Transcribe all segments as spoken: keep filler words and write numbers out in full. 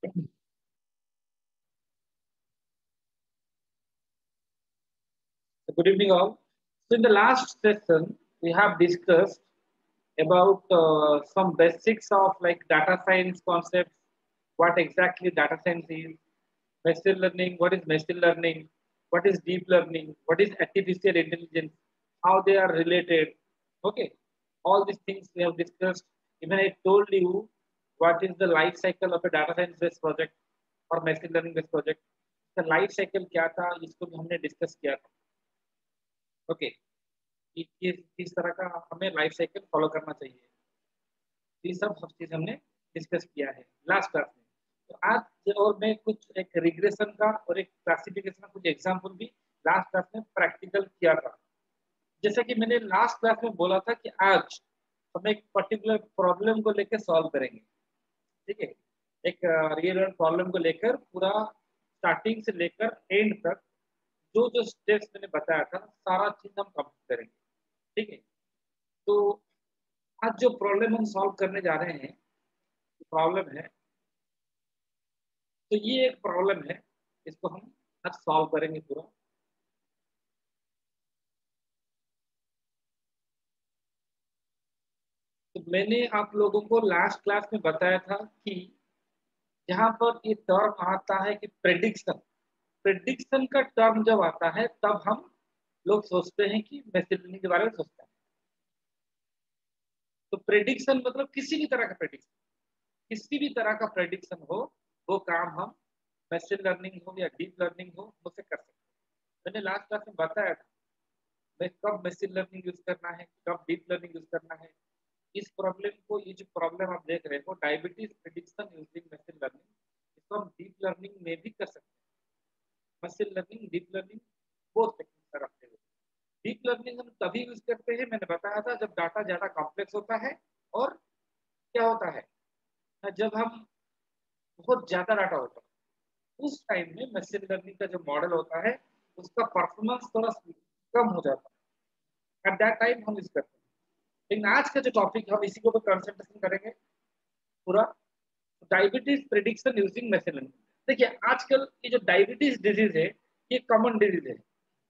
Good evening, all. So, in the last session, we have discussed about uh, some basics of like data science concepts, what exactly data science is, machine learning, what is machine learning, what is deep learning, what is artificial intelligence, how they are related. Okay, all these things we have discussed. Even I told you what is the life cycle of a data science based project और machine learning based project. The life cycle क्या था इसको भी हमने discuss किया था. Okay okay. कि किस किस तरह का हमें लाइफ साइकिल फॉलो करना चाहिए, ये सब सब चीज हमने डिस्कस किया है लास्ट क्लास में. तो आज और मैं कुछ एक रिग्रेशन का और एक क्लासिफिकेशन का कुछ एग्जांपल भी लास्ट क्लास में प्रैक्टिकल किया था. जैसे कि मैंने लास्ट क्लास में बोला था कि आज हम एक पर्टिकुलर प्रॉब्लम को लेकर सॉल्व करेंगे. ठीक है, एक रियल वर्ल्ड प्रॉब्लम को लेकर पूरा स्टार्टिंग से लेकर एंड तक जो जो स्टेप्स मैंने बताया था सारा चीज हम कंप्लीट करेंगे. ठीक है, तो आज जो प्रॉब्लम हम सॉल्व करने जा रहे हैं प्रॉब्लम है, तो ये एक प्रॉब्लम है, इसको हम आज सॉल्व करेंगे पूरा. तो मैंने आप लोगों को लास्ट क्लास में बताया था कि यहाँ पर ये टर्म आता है कि प्रेडिक्शन. प्रेडिक्शन का टर्म जब आता है तब हम लोग सोचते हैं कि मशीन लर्निंग के बारे में सोचते हैं. तो प्रेडिक्शन मतलब किसी भी तरह का प्रेडिक्शन, किसी भी तरह का प्रेडिक्शन हो वो काम हम मशीन लर्निंग हो या डीप लर्निंग हो उसे कर सकते हैं. मैंने लास्ट क्लास में बताया था मैं कब मशीन लर्निंग यूज करना है, कब डीप लर्निंग यूज करना है. इस प्रॉब्लम को, ये जो प्रॉब्लम आप देख रहे हो diabetes prediction using machine learning, इसको हम डीप लर्निंग में भी कर सकते हैं. मशीन लर्निंग डीप लर्निंग बहुत टेक्निक रखते हुए. डीप लर्निंग हम तभी यूज करते हैं, मैंने बताया था, जब डाटा ज्यादा कॉम्प्लेक्स होता है और क्या होता है जब हम बहुत ज्यादा डाटा होता है उस टाइम में मशीन लर्निंग का जो मॉडल होता है उसका परफॉर्मेंस थोड़ा कम हो जाता है. एट दैट टाइम हम यूज करते हैं. लेकिन आज का जो टॉपिक है हम इसी के ऊपर कंसंट्रेशन करेंगे पूरा, diabetes prediction using machine learning. देखिए आजकल ये जो डायबिटीज डिजीज है ये कॉमन डिजीज है,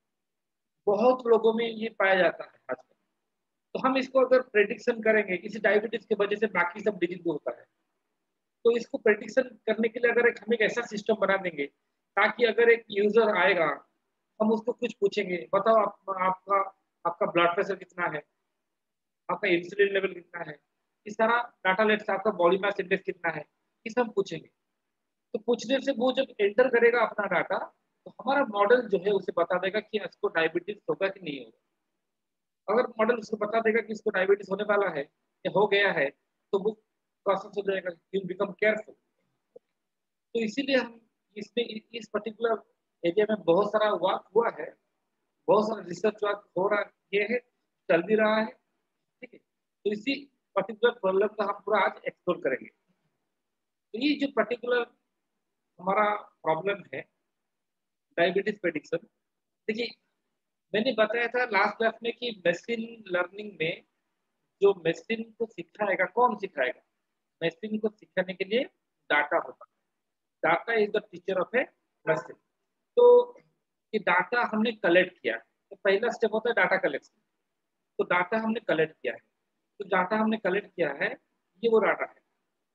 बहुत लोगों में ये पाया जाता है आजकल. तो हम इसको अगर प्रेडिक्शन करेंगे, इसी डायबिटीज की वजह से बाकी सब डिजीज होता है, तो इसको प्रेडिक्शन करने के लिए अगर एक हम एक ऐसा सिस्टम बना देंगे ताकि अगर एक यूजर आएगा हम उसको कुछ पूछेंगे, बताओ आप, आपका आपका ब्लड प्रेशर कितना है, आपका इंसुलिन लेवल कितना है, इस सारा डाटा लेट से आपका बॉडी मास इंडेक्स कितना है, ये सब पूछेंगे. तो पूछने से वो जब एंटर करेगा अपना डाटा तो हमारा मॉडल जो है उसे बता देगा कि इसको डायबिटीज होगा कि नहीं होगा. अगर मॉडल उसको बता देगा कि इसको डायबिटीज होने वाला है या हो गया है तो वो प्रोसेस हो जाएगा, यू बिकम केयरफुल. तो इसीलिए हम इसमें इस पर्टिकुलर एरिया में बहुत सारा वर्क हुआ है, बहुत सारा रिसर्च वर्क हो रहा ये है, चल भी रहा है. ठीक है, तो इसी पर्टिकुलर प्रॉब्लम का हम पूरा आज एक्सप्लोर करेंगे. तो ये जो पर्टिकुलर हमारा प्रॉब्लम है डायबिटीज प्रेडिक्शन, देखिए मैंने बताया था लास्ट क्लास में कि मशीन लर्निंग में जो मशीन को सिखाएगा, कौन सिखाएगा, मशीन को सिखाने के लिए डाटा होता है. Data is the teacher of a machine. तो ये डाटा हमने कलेक्ट किया, तो पहला स्टेप होता है डाटा कलेक्शन. तो डाटा हमने कलेक्ट किया है, तो डाटा हमने कलेक्ट किया है, ये वो डाटा है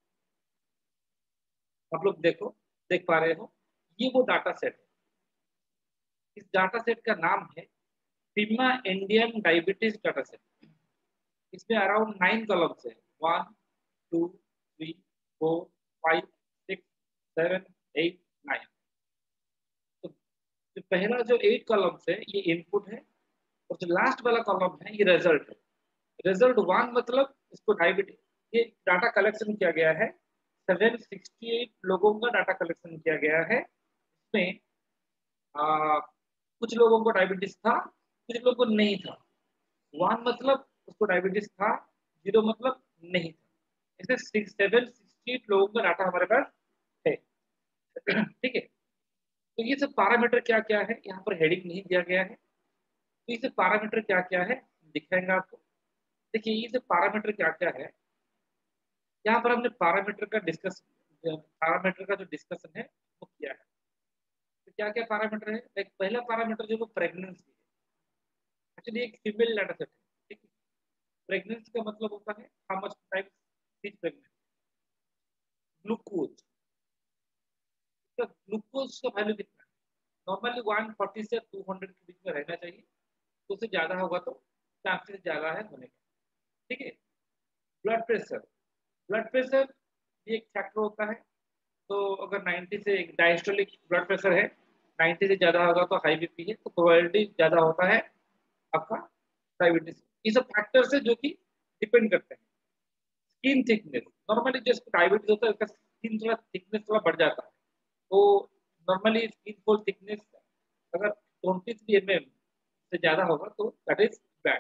आप लोग देखो, देख पा रहे हो, ये वो डाटा सेट है. इस डाटा सेट का नाम है Pima Indian diabetes data set. इसमें अराउंड नाइन कॉलम्स है, one two three four five six seven eight nine. तो जो पहला जो एट कॉलम्स है ये इनपुट है और जो लास्ट वाला कॉलम है ये रिजल्ट है. रिजल्ट वन मतलब इसको डायबिटीज, ये डाटा कलेक्शन किया गया है, सेवन सिक्सटी एट लोगों का डाटा कलेक्शन किया गया है. इसमें आ, कुछ लोगों को डायबिटीज था, कुछ लोगों को नहीं था. वन मतलब उसको डायबिटीज था, जीरो मतलब नहीं था. ऐसे सिक्स सेवन सिक्सटी एट लोगों का डाटा हमारे पास है. ठीक है, तो ये सब पैरामीटर क्या क्या है यहाँ पर हेडिंग नहीं दिया गया है, तो ये सब पैरामीटर क्या क्या है दिखाएंगे आपको. देखिए ये सब पैरामीटर क्या क्या है, यहाँ पर हमने पैरामीटर का डिस्कस पैरामीटर का जो डिस्कशन है वो किया है। तो क्या क्या पैरामीटर है? एक पहला पैरामीटर जो वो प्रेगनेंसी है। एक्चुअली एक फीमेल डाटा सेट है, ठीक है। प्रेगनेंसी का मतलब होता है how much time is pregnant. Glucose, तो ग्लूकोज का वैल्यू कितना है? नॉर्मली वन फोर्टी से टू हंड्रेड के बीच में रहना चाहिए। तो उससे ज्यादा होगा तो चांसेस ज्यादा है होने का, ठीक है। ब्लड प्रेशर, ब्लड प्रेशर भी एक फैक्टर होता है। तो अगर नाइन्टी से एक डायस्टोलिक ब्लड प्रेशर है, नाइन्टी से ज्यादा होगा तो हाई बीपी है, तो प्रोबेबिलिटी ज्यादा होता है आपका डायबिटीज। ये सब फैक्टर्स है जो कि डिपेंड करते हैं। स्किन थिकनेस, नॉर्मली जिसको डायबिटीज होता है उसका स्किन थोड़ा थिकनेस थोड़ा बढ़ जाता है। तो नॉर्मली स्किन फोल्ड थिकनेस अगर ट्वेंटी थ्री एम एम से ज्यादा होगा तो दैट इज बैड।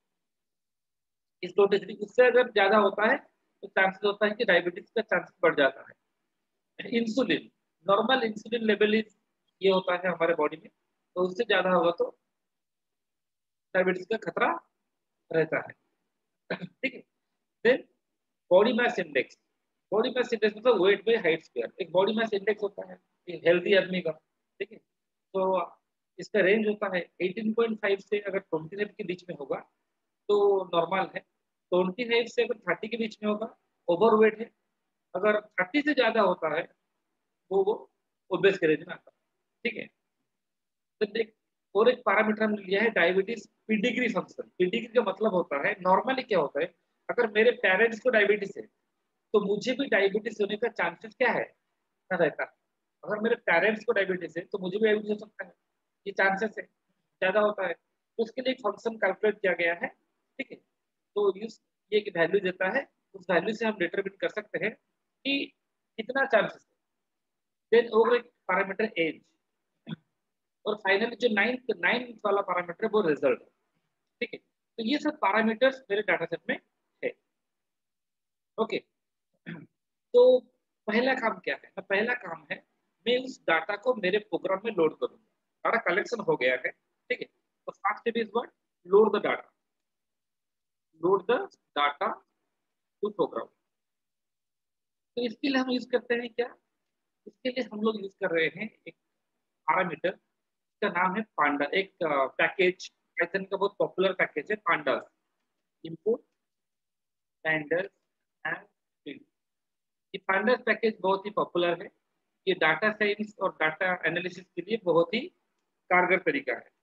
इस ट्वेंटी थ्री उससे अगर ज्यादा होता है तो चांसेस होता है कि डायबिटीज का चांसेस बढ़ जाता है। Insulin, normal insulin level is ये होता है हमारे बॉडी में, तो उससे ज्यादा होगा तो डायबिटीज का खतरा रहता है, ठीक है। Then body mass index, body mass index मतलब वेट बाई हाइट स्क्वायर। एक बॉडी मास इंडेक्स होता है हेल्दी आदमी का, ठीक है। तो इसका रेंज होता है एटीन पॉइंट फाइव से अगर ट्वेंटी के बीच में होगा तो नॉर्मल है। ट्वेंटी फाइव से अगर थर्टी के बीच में होगा ओवरवेट है। अगर थर्टी से ज्यादा होता है वो वो ओबेस के रेंज में आता है, ठीक है। तो देख, और एक पैरामीटर हमने लिया है डायबिटीज पीडिग्री फंक्शन। पीडिग्री का मतलब होता है नॉर्मली क्या होता है, अगर मेरे पेरेंट्स को डायबिटीज है तो मुझे भी डायबिटीज होने का चांसेस क्या है ना रहता है। अगर मेरे पेरेंट्स को डायबिटीज है तो मुझे भी डायबिटीज हो सकता है, ये चांसेस है ज्यादा होता है। तो उसके लिए एक फंक्शन कैलकुलेट किया गया है, ठीक है। तो यूज ये एक वैल्यू देता है, उस वैल्यू से हम डिटरमिन कर सकते हैं कि कितना चांसेस है। देन और एक पैरामीटर एज, और फाइनली जो नाइन्थ नाइन्थ वाला पैरामीटर वो रिजल्ट, ठीक है। तो ये सब पैरामीटर्स मेरे डाटा सेट में है, ओके। तो पहला काम क्या है? पहला काम है मैं उस डाटा को मेरे प्रोग्राम में लोड करूंगा। डाटा कलेक्शन हो गया है, ठीक है। तो first step is what? Load the data, load the data to program. तो इसके लिए हम यूज करते हैं क्या? इसके लिए हम लोग यूज कर रहे हैं एक पैरामीटर, इसका नाम है पांडा। एक पैकेज पाइथन का बहुत पॉपुलर पैकेज है pandas, input pandas and print. ये पांडास पैकेज बहुत ही पॉपुलर है। ये डाटा साइंस और डाटा एनालिसिस के लिए बहुत ही कारगर तरीका है।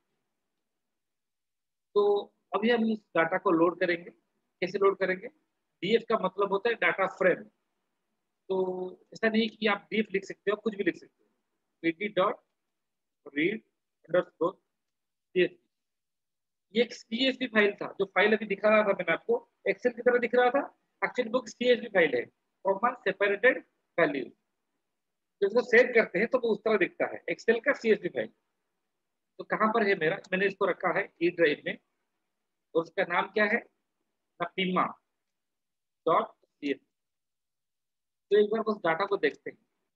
तो अभी हम इस डाटा को लोड करेंगे। कैसे लोड करेंगे? डीएफ का मतलब होता है डाटा फ्रेम। तो ऐसा नहीं कि आप डीएफ लिख सकते हो, कुछ भी लिख सकते हो। PT dot read underscore CSV, ये एक सीएसवी फाइल था। जो फाइल अभी दिखा रहा था मैंने आपको, एक्सेल की तरह दिख रहा था, एक्चुअली बुक सीएसवी फाइल है, कॉमा सेपरेटेड वैल्यू। जब उसको सेव करते हैं तो वो उस तरह दिखता है, एक्सेल का सीएसवी फाइल। तो कहाँ पर है मेरा? मैंने इसको रखा है ई ड्राइव में, और उसका नाम क्या है? नपीमा डॉट सी एस। तो एक बार उस डाटा को देखते हैं।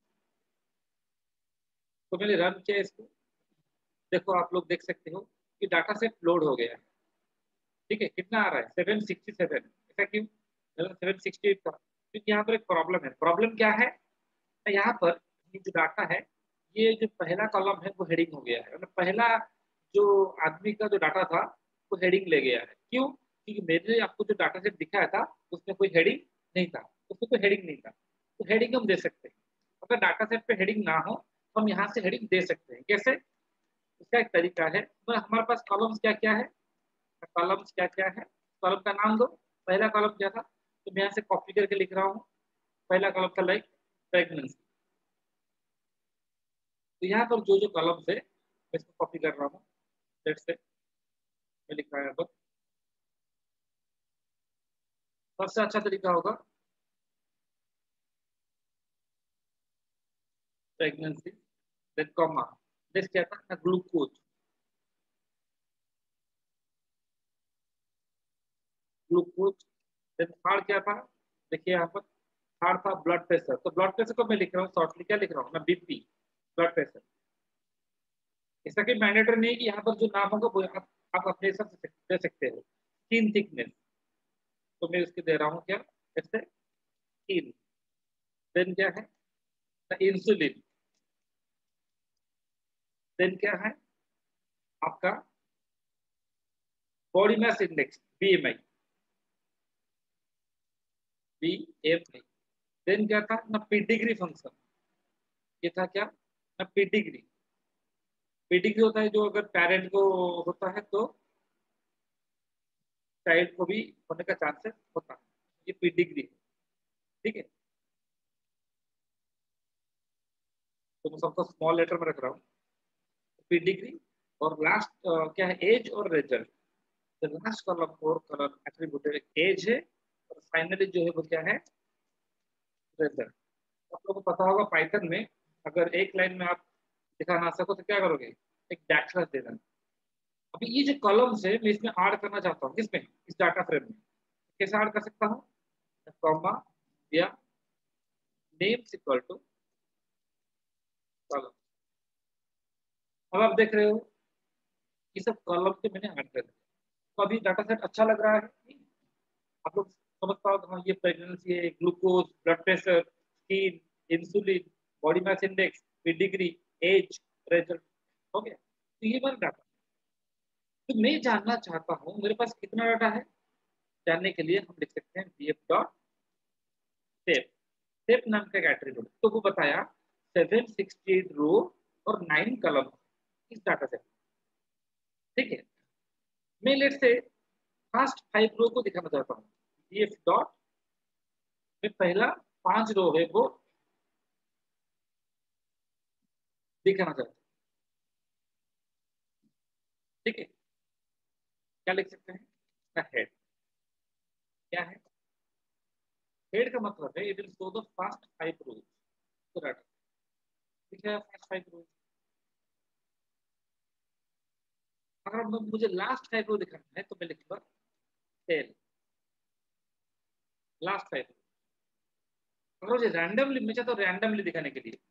तो मैंने रन किया इसको, देखो आप लोग देख सकते हो कि डाटा सेट लोड हो गया है, ठीक है। कितना आ रहा है? Seven sixty seven. ऐसा क्यों? सेवन सिक्सटी एट था क्योंकि यहाँ पर एक प्रॉब्लम है। प्रॉब्लम क्या है? यहाँ पर ये जो डाटा है, ये जो पहला कॉलम है वो हेडिंग हो गया है, मतलब पहला जो आदमी का जो डाटा था वो हेडिंग ले गया है। क्यों? क्योंकि मैंने आपको जो डाटा सेट दिखाया था उसमें कोई हेडिंग नहीं था, उसमें कोई हेडिंग नहीं था। तो हेडिंग हम दे सकते हैं। अगर डाटा सेट पे हेडिंग ना हो तो हम यहाँ से हेडिंग दे सकते हैं। कैसे? उसका एक तरीका है। तो हमारे पास कॉलम्स क्या क्या है? कॉलम्स क्या क्या है? कॉलम का नाम दो। पहला कॉलम क्या था? तो मैं यहाँ से कॉपी करके लिख रहा हूँ। पहला कॉलम था लाइक प्रेगनेंसी। तो यहाँ पर जो जो कॉलम्स है मैं इसको कॉपी कर रहा हूँ। लेट्स से मैं लिख रहा हूँ यहाँ पर। सबसे अच्छा तरीका होगा प्रेगनेंसी, देन कॉमा, नेक्स्ट क्या था? Glucose, glucose. देन थर्ड क्या था? देखिए यहाँ पर थर्ड था ब्लड प्रेशर। तो ब्लड प्रेशर को मैं लिख रहा हूँ शॉर्टली, क्या लिख रहा हूँ मैं? BP, blood pressure. ऐसा कि मैंडेटरी नहीं कि यहाँ पर जो नाम होगा वो आप, आप अपने हिसाब से दे सकते हो। स्किन थिकनेस, तो मैं उसके दे रहा हूँ क्या? जैसे स्किन। देन क्या है? इंसुलिन, देन क्या है आपका body mass index BMI, BMI. Then क्या था ना पेडिग्री फंक्शन, ये था क्या ना पेडिग्री। पेडिग्री होता है जो अगर पेरेंट को होता है तो चाइल्ड को भी होने का चांसेस होता है, ये पेडिग्री है। ठीक है, तो मैं सबको स्मॉल लेटर में रख रहा हूँ पेडिग्री। और लास्ट क्या है एज और result. The last column four colour attributed age है और फाइनली जो है वो क्या है रिजल्ट। आप लोगों को पता होगा पाइथन में अगर एक लाइन में आप दिखा ना सको तो क्या करोगे, एक बैकस्लैश दे देना। अभी ये जो कॉलम्स है मैं इसमें ऐड करना चाहता हूँ, किसमें, इस डाटा फ्रेम में। कैसे ऐड कर सकता हूँ, कॉमा या नेम इक्वल टू कॉलम। अब आप देख रहे हो ये सब कॉलम के मैंने ऐड कर दिया, तो अभी डाटा सेट अच्छा लग रहा है। आप लोग समझ पाओ हाँ ये प्रेगनेंसी है, glucose, blood pressure, skin, insulin, body mass index, pedigree, age, result हो गया। तो ये मेरा डाटा। तो मैं जानना चाहता हूँ मेरे पास कितना डाटा है, जानने के लिए हम लिख सकते हैं df डॉट स्टेप। स्टेप नाम का एक एट्रीब्यूट तो वो बताया सेवन सिक्सटी एट रो और नाइन कॉलम इस डाटा सेट। ठीक है, मैं लेट से फर्स्ट फाइव रो को दिखाना चाहता हूँ। df डॉट में पहला पांच रो है वो दिखाना चाहता हूँ। ठीक है, क्या लिख सकते हैं हेड। क्या है हेड का मतलब है it will show the first five rows तो डाटा। ठीक है, फर्स्ट फाइव रोज। अगर मुझे लास्ट फाइव रो दिखाना है तो मैं लिखूंगा टेल लास्ट फाइव। अगर मुझे रैंडमली मैं चाहता हूँ रैंडमली दिखाने के लिए,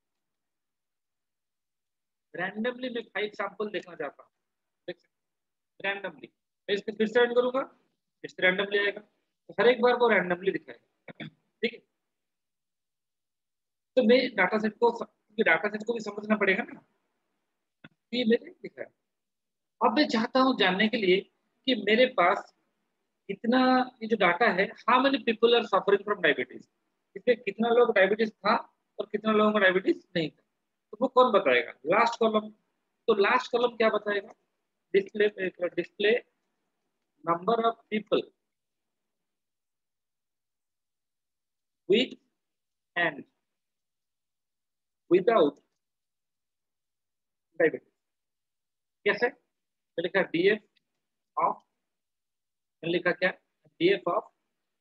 रैंडमली मैं फाइव सैंपल देखना चाहता हूँ, देख सकते रैंडमली। मैं इसको फिर से रन करूंगा, फिर से रैंडमली आएगा, तो हर एक बार वो रैंडमली दिखाएगा। ठीक है, तो मैं डाटा सेट को डाटा सेट को भी समझना पड़ेगा ना, ये मैंने लिखा है। अब मैं चाहता हूँ जानने के लिए कि मेरे पास कितना ये जो डाटा है how many people are suffering from diabetes, इसमें कितना लोग डायबिटीज था और कितना लोगों का डायबिटीज नहीं था। तो वो कौन बताएगा, लास्ट कॉलम। तो लास्ट कॉलम क्या बताएगा, display display number of people with and without diabetes. कैसे, तो लिखा डीएफ ऑफ, लिखा क्या डीएफ ऑफ,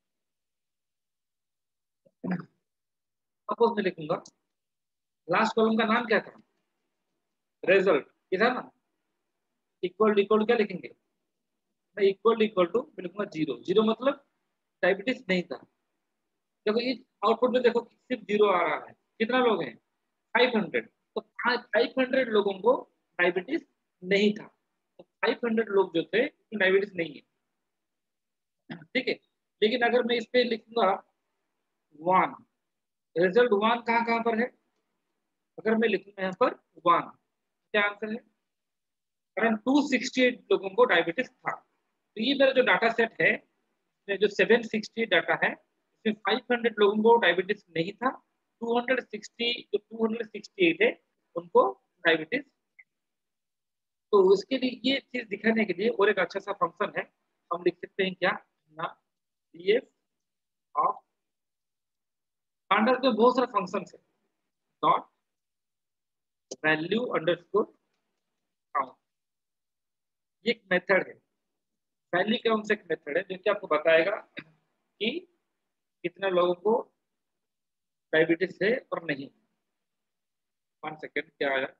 सपोज मैं लिखूंगा लास्ट कॉलम का नाम क्या था, रिजल्ट ये था ना। इक्वल इक्वल क्या लिखेंगे, मैं इक्वल इक्वल टू मैं लिखूंगा जीरो। जीरो मतलब डायबिटीज नहीं था। देखो ये आउटपुट में देखो सिर्फ जीरो आ रहा है, कितना लोग हैं फाइव हंड्रेड। तो फाइव हंड्रेड लोगों को डायबिटीज नहीं था, तो फाइव हंड्रेड लोग जो थे डायबिटीज नहीं है। ठीक है, लेकिन अगर मैं इस पे लिखूंगा वन, रिजल्ट वन कहाँ कहाँ पर है, अगर मैं लिखूंगा यहाँ पर वन, क्या आंसर है, अराउंड टू सिक्सटी एट लोगों को डायबिटीज था। तो ये मेरा जो डाटा सेट है, जो सेवन सिक्सटी डाटा है, इसमें फाइव हंड्रेड लोगों को डायबिटीज नहीं था, टू सिक्सटी जो टू सिक्सटी एट है उनको डायबिटीज। तो उसके लिए ये चीज दिखाने के लिए और एक अच्छा सा फंक्शन है, हम लिख सकते हैं क्या ना डीएफ ऑफ पांडस में बहुत सारे फंक्शन है, डॉट वैल्यू अंडरस्कोर काउंट। ये एक मेथड है, वैल्यू काउंट एक मेथड है जो कि आपको बताएगा कि कितने लोगों को डायबिटीज है और नहीं। वन सेकेंड क्या आया,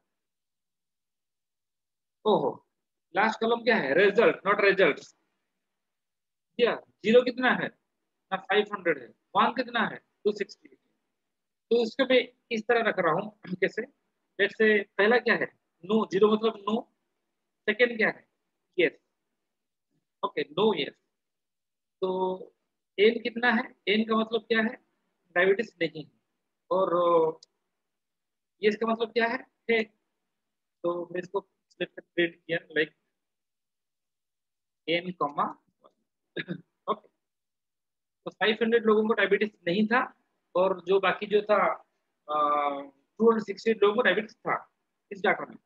ओहो लास्ट कॉलम क्या है रिजल्ट नॉट रिजल्ट। क्या जीरो कितना है ना फाइव हंड्रेड है, वन कितना है टू सिक्सटी। तो इसको मैं इस तरह रख रहा हूँ कैसे, जैसे पहला क्या है नो, जीरो मतलब नो। सेकेंड क्या है यस, ओके नो यस। तो एन कितना है, एन का मतलब क्या है डायबिटीज नहीं है। और ये इसका मतलब क्या है, है। तो मैं इसको स्लिप पे प्रिंट किया लाइक एन कॉमा ओके। तो फाइव हंड्रेड लोगों को डायबिटीज नहीं था, और जो बाकी जो था टू हंड्रेड सिक्सटी लोगों को डायबिटीज था इस डाटा में।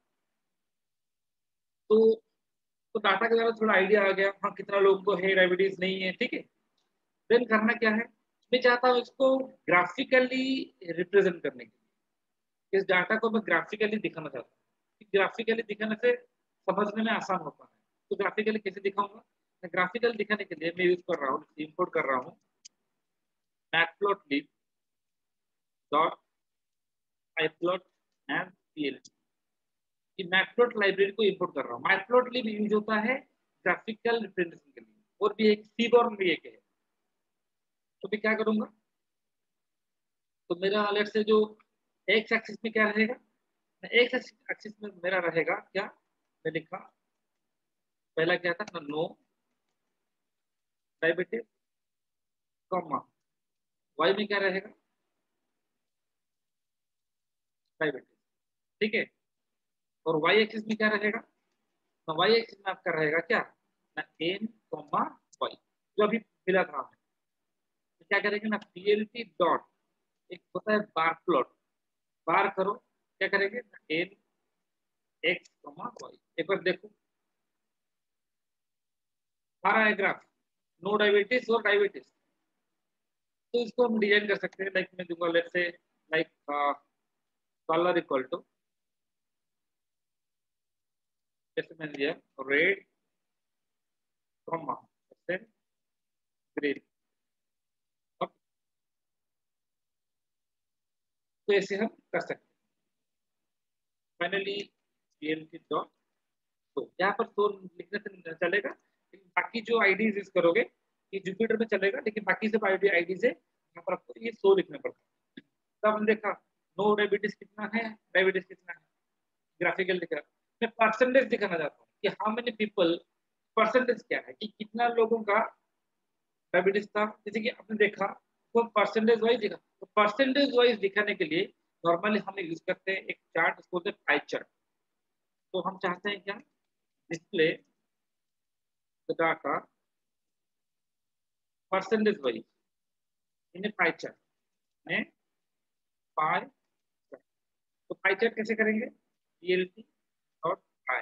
तो तो डाटा के द्वारा थोड़ा आइडिया आ गया, हाँ कितना लोगों को है डायबिटीज नहीं है, ठीक है। देन करना क्या है, मैं चाहता हूँ इसको ग्राफिकली रिप्रेजेंट करने के लिए। इस डाटा को मैं ग्राफिकली दिखाना चाहता हूँ, ग्राफिकली दिखाने से समझने में आसान होता है। तो ग्राफिकली कैसे दिखाऊंगा, ग्राफिकल दिखाने के लिए मैं यूज कर रहा हूँ, इंपोर्ट कर रहा हूँ matplotlib dot pyplot and PLT. कि मैटप्लॉट लाइब्रेरी को इंपोर्ट कर रहा हूँ। मैटप्लॉटलिब यूज होता है ग्राफिकल रिप्रेजेंटेशन के लिए, और भी एक सीबॉर्न भी एक है। तो मैं क्या करूंगा, तो मेरा अलग से जो एक्स एक्सिस में क्या रहेगा, एक्स एक्सिस में मेरा रहेगा क्या, मैं लिखा पहला क्या था, नो डायबिटीज कॉमा, वाई में क्या रहेगा, डायबिटीज, ठीक है। और वाई एक्सिस में क्या रहेगा, तो वाई एक्सिस में आपका रहेगा क्या, ना एन कॉमा वाई, जो अभी मिला था हमें। तो क्या करेंगे ना, पीएलटी डॉट, एक होता है बार प्लॉट, बार करो, क्या करेंगे, एन एक्स कॉमा वाई। एक बार देखो आ रहा है ग्राफ, नो डायबिटीज और डायबिटीज। तो इसको हम डिजाइन कर सकते हैं, लाइक मैं दूंगा लेट से लाइक कलर इक्वल टू, जैसे मैंने दिया रेड कॉमा ग्रीन। तो ऐसे हम कर सकते हैं। फाइनली पीएलटी डॉट, तो यहाँ पर तो लिखने से चलेगा, लेकिन बाकी जो आईडीज यूज करोगे ये जुपिटर में चलेगा, लेकिन बाकी सब आईडी आईडी से यहाँ पर आपको ये सो लिखना पड़ता है। तब हमने देखा नो डायबिटीज कितना है, डायबिटीज कितना है, ग्राफिकल दिख रहा। मैं परसेंटेज दिखाना चाहता हूँ कि हाउ मेनी पीपल, परसेंटेज क्या है कि कितना लोगों का डायबिटीज था, जैसे कि आपने देखा वो परसेंटेज वाइज दिखा। तो परसेंटेज वाइज दिखाने के लिए नॉर्मली हम यूज करते हैं एक चार्ट, उसको बोलते हैं पाई चार्ट। तो हम चाहते हैं क्या, display the data percentage wise in pie chart में, पाई चार्ट। तो पाई चार्ट कैसे करेंगे, पीएलटी और पाई,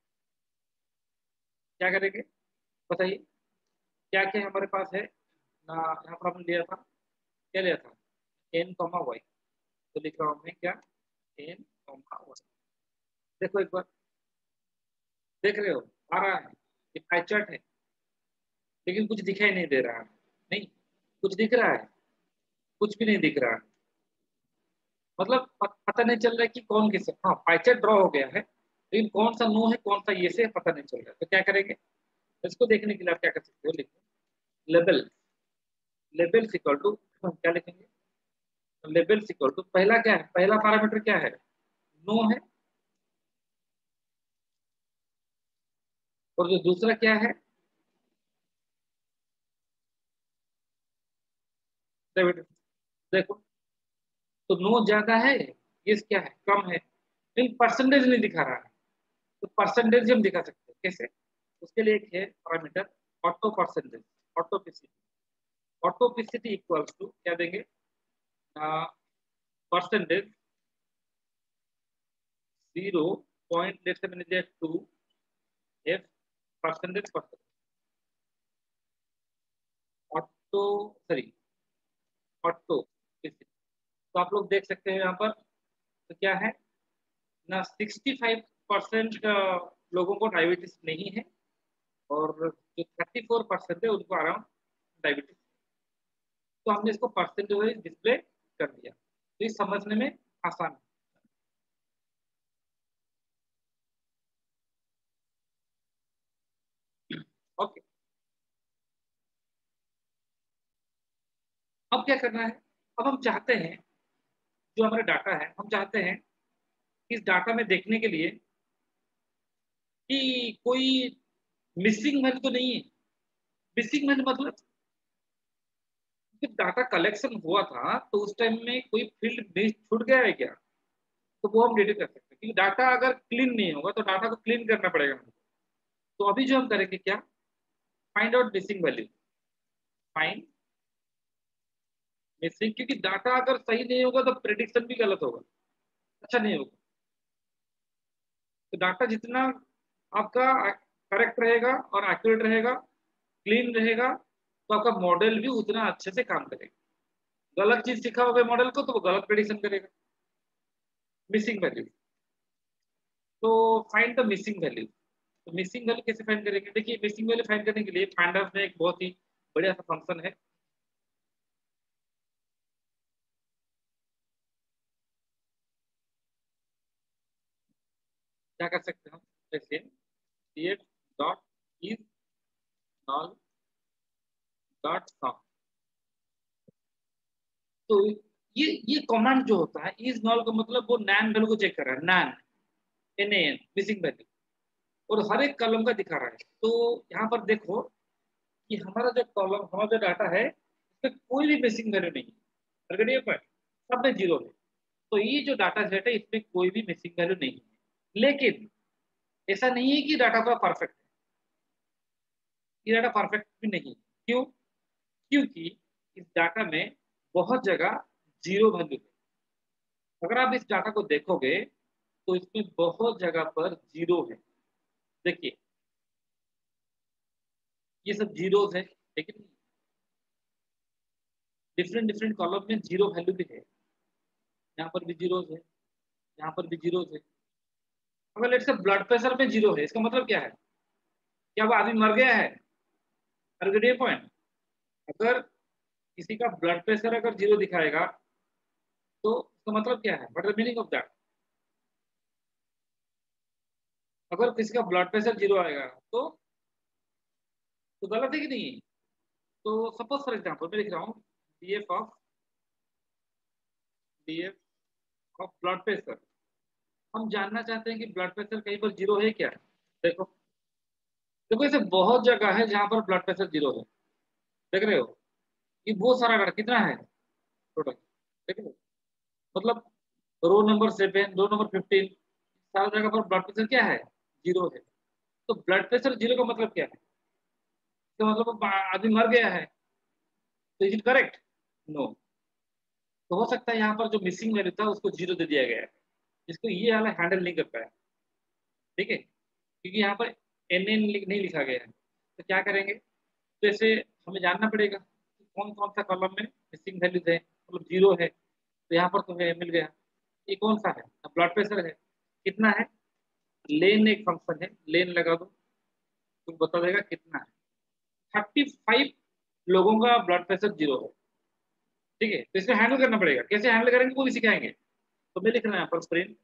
क्या करेंगे बताइए, क्या क्या हमारे पास है ना। यहाँ पर हमने लिया था, क्या लिया था, एन कॉमा वाई। तो लिख रहा हूँ मैं क्या, एन कॉमा वाई। देखो एक बार, देख रहे हो आ रहा है, ये पाई चार्ट है, लेकिन कुछ दिखाई नहीं दे रहा है। नहीं, कुछ दिख रहा है, कुछ भी नहीं दिख रहा है। मतलब पता नहीं चल रहा है कि कौन किस, हाँ पाई चार्ट ड्रॉ हो गया है, लेकिन कौन सा नो है कौन सा ये से पता नहीं चल रहा है। तो क्या करेंगे, इसको देखने के लिए आप क्या कर सकते हो, लिखो लेबल, लेबल इक्वल टू, क्या लिखेंगे, लेबल इक्वल टू, पहला क्या है, पहला पैरामीटर क्या है, नो है, और जो दूसरा क्या है, देखो तो नो ज्यादा है, ये क्या है, कम है, लेकिन परसेंटेज नहीं दिखा रहा है। तो परसेंटेज हम दिखा सकते हैं कैसे, उसके लिए एक है parameter auto percentage, autopct. Autopct equals to क्या देंगे, percentage zero point let's say मैंने दिया two F percentage percent auto, sorry auto. तो आप लोग देख सकते हैं यहाँ पर, तो क्या है ना, सिक्सटी फाइव परसेंट लोगों को डायबिटीज नहीं है, और जो थर्टी फोर परसेंट है उनको अराउंड डायबिटीज। तो हमने इसको परसेंटेज वाइज डिस्प्ले कर दिया, तो ये समझने में आसान है। ओके, अब क्या करना है, अब हम चाहते हैं जो हमारा डाटा है, हम चाहते हैं इस डाटा में देखने के लिए कि कोई मिसिंग वैल्यू तो नहीं है। मिसिंग वैल्यू मतलब जब डाटा कलेक्शन हुआ था तो उस टाइम में कोई फील्ड मिस छूट गया है क्या, तो वो हम डिटेक्ट कर सकते हैं, क्योंकि डाटा अगर क्लीन नहीं होगा तो डाटा को क्लीन करना पड़ेगा हमको। तो अभी जो हम करेंगे क्या, find out missing value, find missing, क्योंकि डाटा अगर सही नहीं होगा तो प्रेडिक्शन भी गलत होगा, अच्छा नहीं होगा। तो डाटा जितना आपका करेक्ट रहेगा और एक्यूरेट रहेगा, क्लीन रहेगा, तो आपका मॉडल भी उतना अच्छे से काम करेगा। गलत चीज सिखाओगे मॉडल को तो वो गलत प्रेडिक्शन करेगा। मिसिंग वैल्यू, तो फाइंड द मिसिंग वैल्यू। तो मिसिंग वैल्यू कैसे फाइंड करेंगे, देखिए मिसिंग वैल्यू फाइंड करने के लिए फाइंडर में एक बहुत ही बढ़िया सा फंक्शन है। क्या कर सकते हैं हम, जैसे create dot is null dot sum। तो ये ये कमांड जो होता है is null का मतलब वो नैन वैल्यू को चेक कर रहा है, NaN N A N missing value, और हर एक कॉलम का दिखा रहा है। तो यहाँ पर देखो कि हमारा जो कॉलम, हमारा जो डाटा है इसमें कोई भी मिसिंग वैल्यू नहीं है, अगर ये पर सब में जीरो है। तो ये जो डाटा सेट है इसमें कोई भी मिसिंग वैल्यू नहीं है। लेकिन ऐसा नहीं है कि डाटा का परफेक्ट है, ये डाटा परफेक्ट भी नहीं। क्यों, क्योंकि इस डाटा में बहुत जगह जीरो वैल्यू है। अगर आप इस डाटा को देखोगे तो इसमें बहुत जगह पर जीरो है। देखिए ये सब जीरोस है, लेकिन डिफरेंट डिफरेंट कॉलम में जीरो वैल्यू भी है। यहाँ पर भी जीरोस है, यहाँ पर भी जीरोस है। अगर लेट्स से ब्लड प्रेशर में जीरो है, इसका मतलब क्या है, क्या वो आदमी मर गया है, अगर ये पॉइंट, अगर किसी का ब्लड प्रेशर अगर जीरो दिखाएगा तो इसका मतलब क्या है, what is the meaning of that. अगर किसी का ब्लड प्रेशर जीरो आएगा तो तो गलत है कि नहीं है। तो सपोज फॉर एग्जांपल मैं लिख रहा हूँ DF of DF of blood pressure. हम जानना चाहते हैं कि ब्लड प्रेशर कहीं पर जीरो है क्या। देखो देखो ऐसे बहुत जगह है जहां पर ब्लड प्रेशर जीरो है, देख रहे हो, ये बहुत सारा डाटा कितना है टोटल, देख रहे हो, मतलब row number seven, row number fifteen, सारी जगह पर ब्लड प्रेशर क्या है, जीरो है। तो ब्लड प्रेशर जीरो का मतलब क्या है, तो मतलब आदमी मर गया है। तो इज इट करेक्ट, नो। तो हो सकता है यहाँ पर जो मिसिंग वैल्यू था उसको जीरो दे दिया गया है, जिसको ये वाला हैंडल नहीं कर पाया, ठीक है, क्योंकि यहाँ पर एन एन नहीं लिखा गया है। तो क्या करेंगे, तो ऐसे हमें जानना पड़ेगा कि कौन कौन सा कॉलम में मिसिंग वैल्यूज है, मतलब जीरो है। तो यहाँ पर तुम्हें मिल गया, ये कौन सा है, ब्लड प्रेशर है, कितना है, लेन एक फंक्शन है, लेन लगा दो तुम बता देगा कितना है। थर्टी फाइव लोगों का ब्लड प्रेशर जीरो है, ठीक है। तो इसमें हैंडल करना पड़ेगा, कैसे हैंडल करेंगे वो भी सिखाएंगे। तो मैं लिख रहा हूँ यहाँ पर screen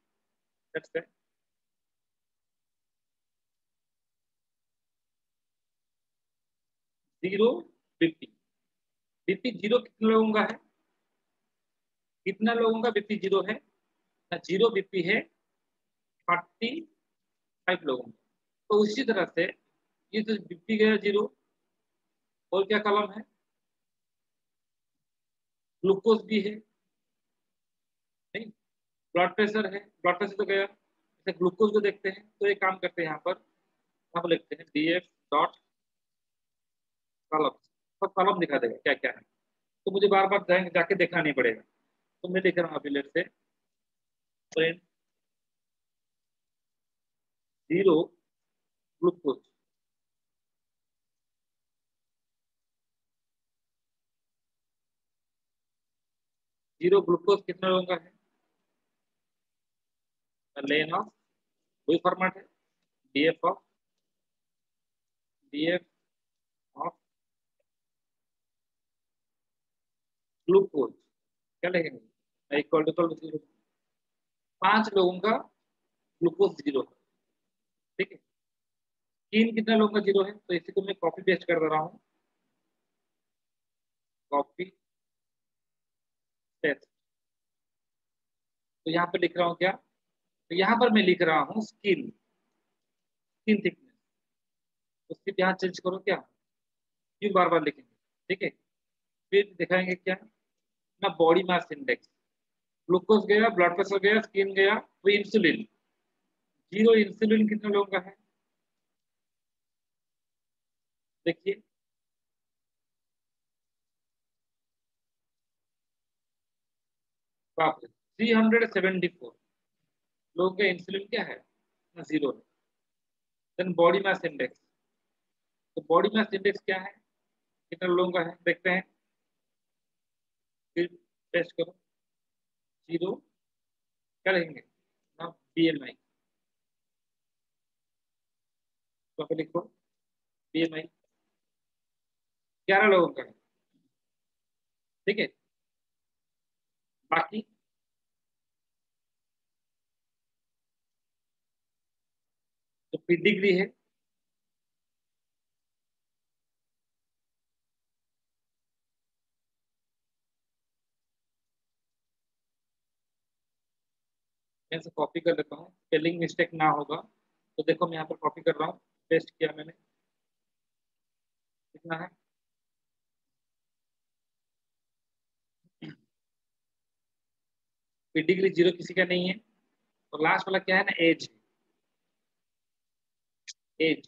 zero fifty. BP zero कितने लोगों का है, कितना लोगों का बीपी जीरो है, जीरो बीपी है थर्टी फाइव लोगों का। तो उसी तरह से ये तो बीपी गया जीरो, और क्या कलम है, ग्लूकोज भी है, नहीं, ब्लड प्रेशर है, ब्लड प्रेशर तो गया। जैसे ग्लूकोज को देखते हैं तो एक काम करते हैं, यहाँ पर यहाँ पर लिखते हैं डी एफ डॉट कॉलम, तो कॉलम दिखा देगा क्या क्या है। तो मुझे बार बार जाएंगे जाके देखना नहीं पड़ेगा। तो मैं देख रहा हूँ अभी let's say print zero glucose, zero glucose कितना लोगों का है, लेन ऑफ वही फॉर्मेट है, DF of DF of glucose, क्या लिखेंगे, इक्वल टू जीरो, पांच लोगों का ग्लूकोज जीरो, ठीक है। तीन कितने लोगों का जीरो है, तो इसी को मैं कॉपी पेस्ट कर दे रहा हूँ, कॉपी पेस्ट। तो यहाँ पे लिख रहा हूँ क्या, तो यहाँ पर मैं लिख रहा हूँ स्किन, स्किन थिकनेस, उसकी यहाँ चेंज करो क्या, क्यों बार बार लिखेंगे, ठीक है। फिर दिखाएंगे क्या, ना बॉडी मास इंडेक्स, ग्लूकोज गया, ब्लड प्रेशर गया, स्किन गया, वो इंसुलिन, जीरो इंसुलिन कितने लोगों का है देखिए, बाप रे, थ्री हंड्रेड सेवेंटी फोर लोगों का इंसुलिन क्या है ना, जीरो है। देन बॉडी मास इंडेक्स, तो बॉडी मास इंडेक्स क्या है, कितने लोगों का है देखते हैं, फिर टेस्ट करो, जीरो, क्या लिखेंगे ना, बीएमआई, तो फिर लिखो बीएमआई ग्यारह लोगों का है, ठीक है। बाकी जो डिग्री है, मैं से कॉपी कर लेता हूँ, स्पेलिंग मिस्टेक ना होगा, तो देखो मैं यहाँ पर कॉपी कर रहा हूँ, पेस्ट किया मैंने, कितना है, डिग्री जीरो किसी का नहीं है, और लास्ट वाला क्या है ना, एज, एज,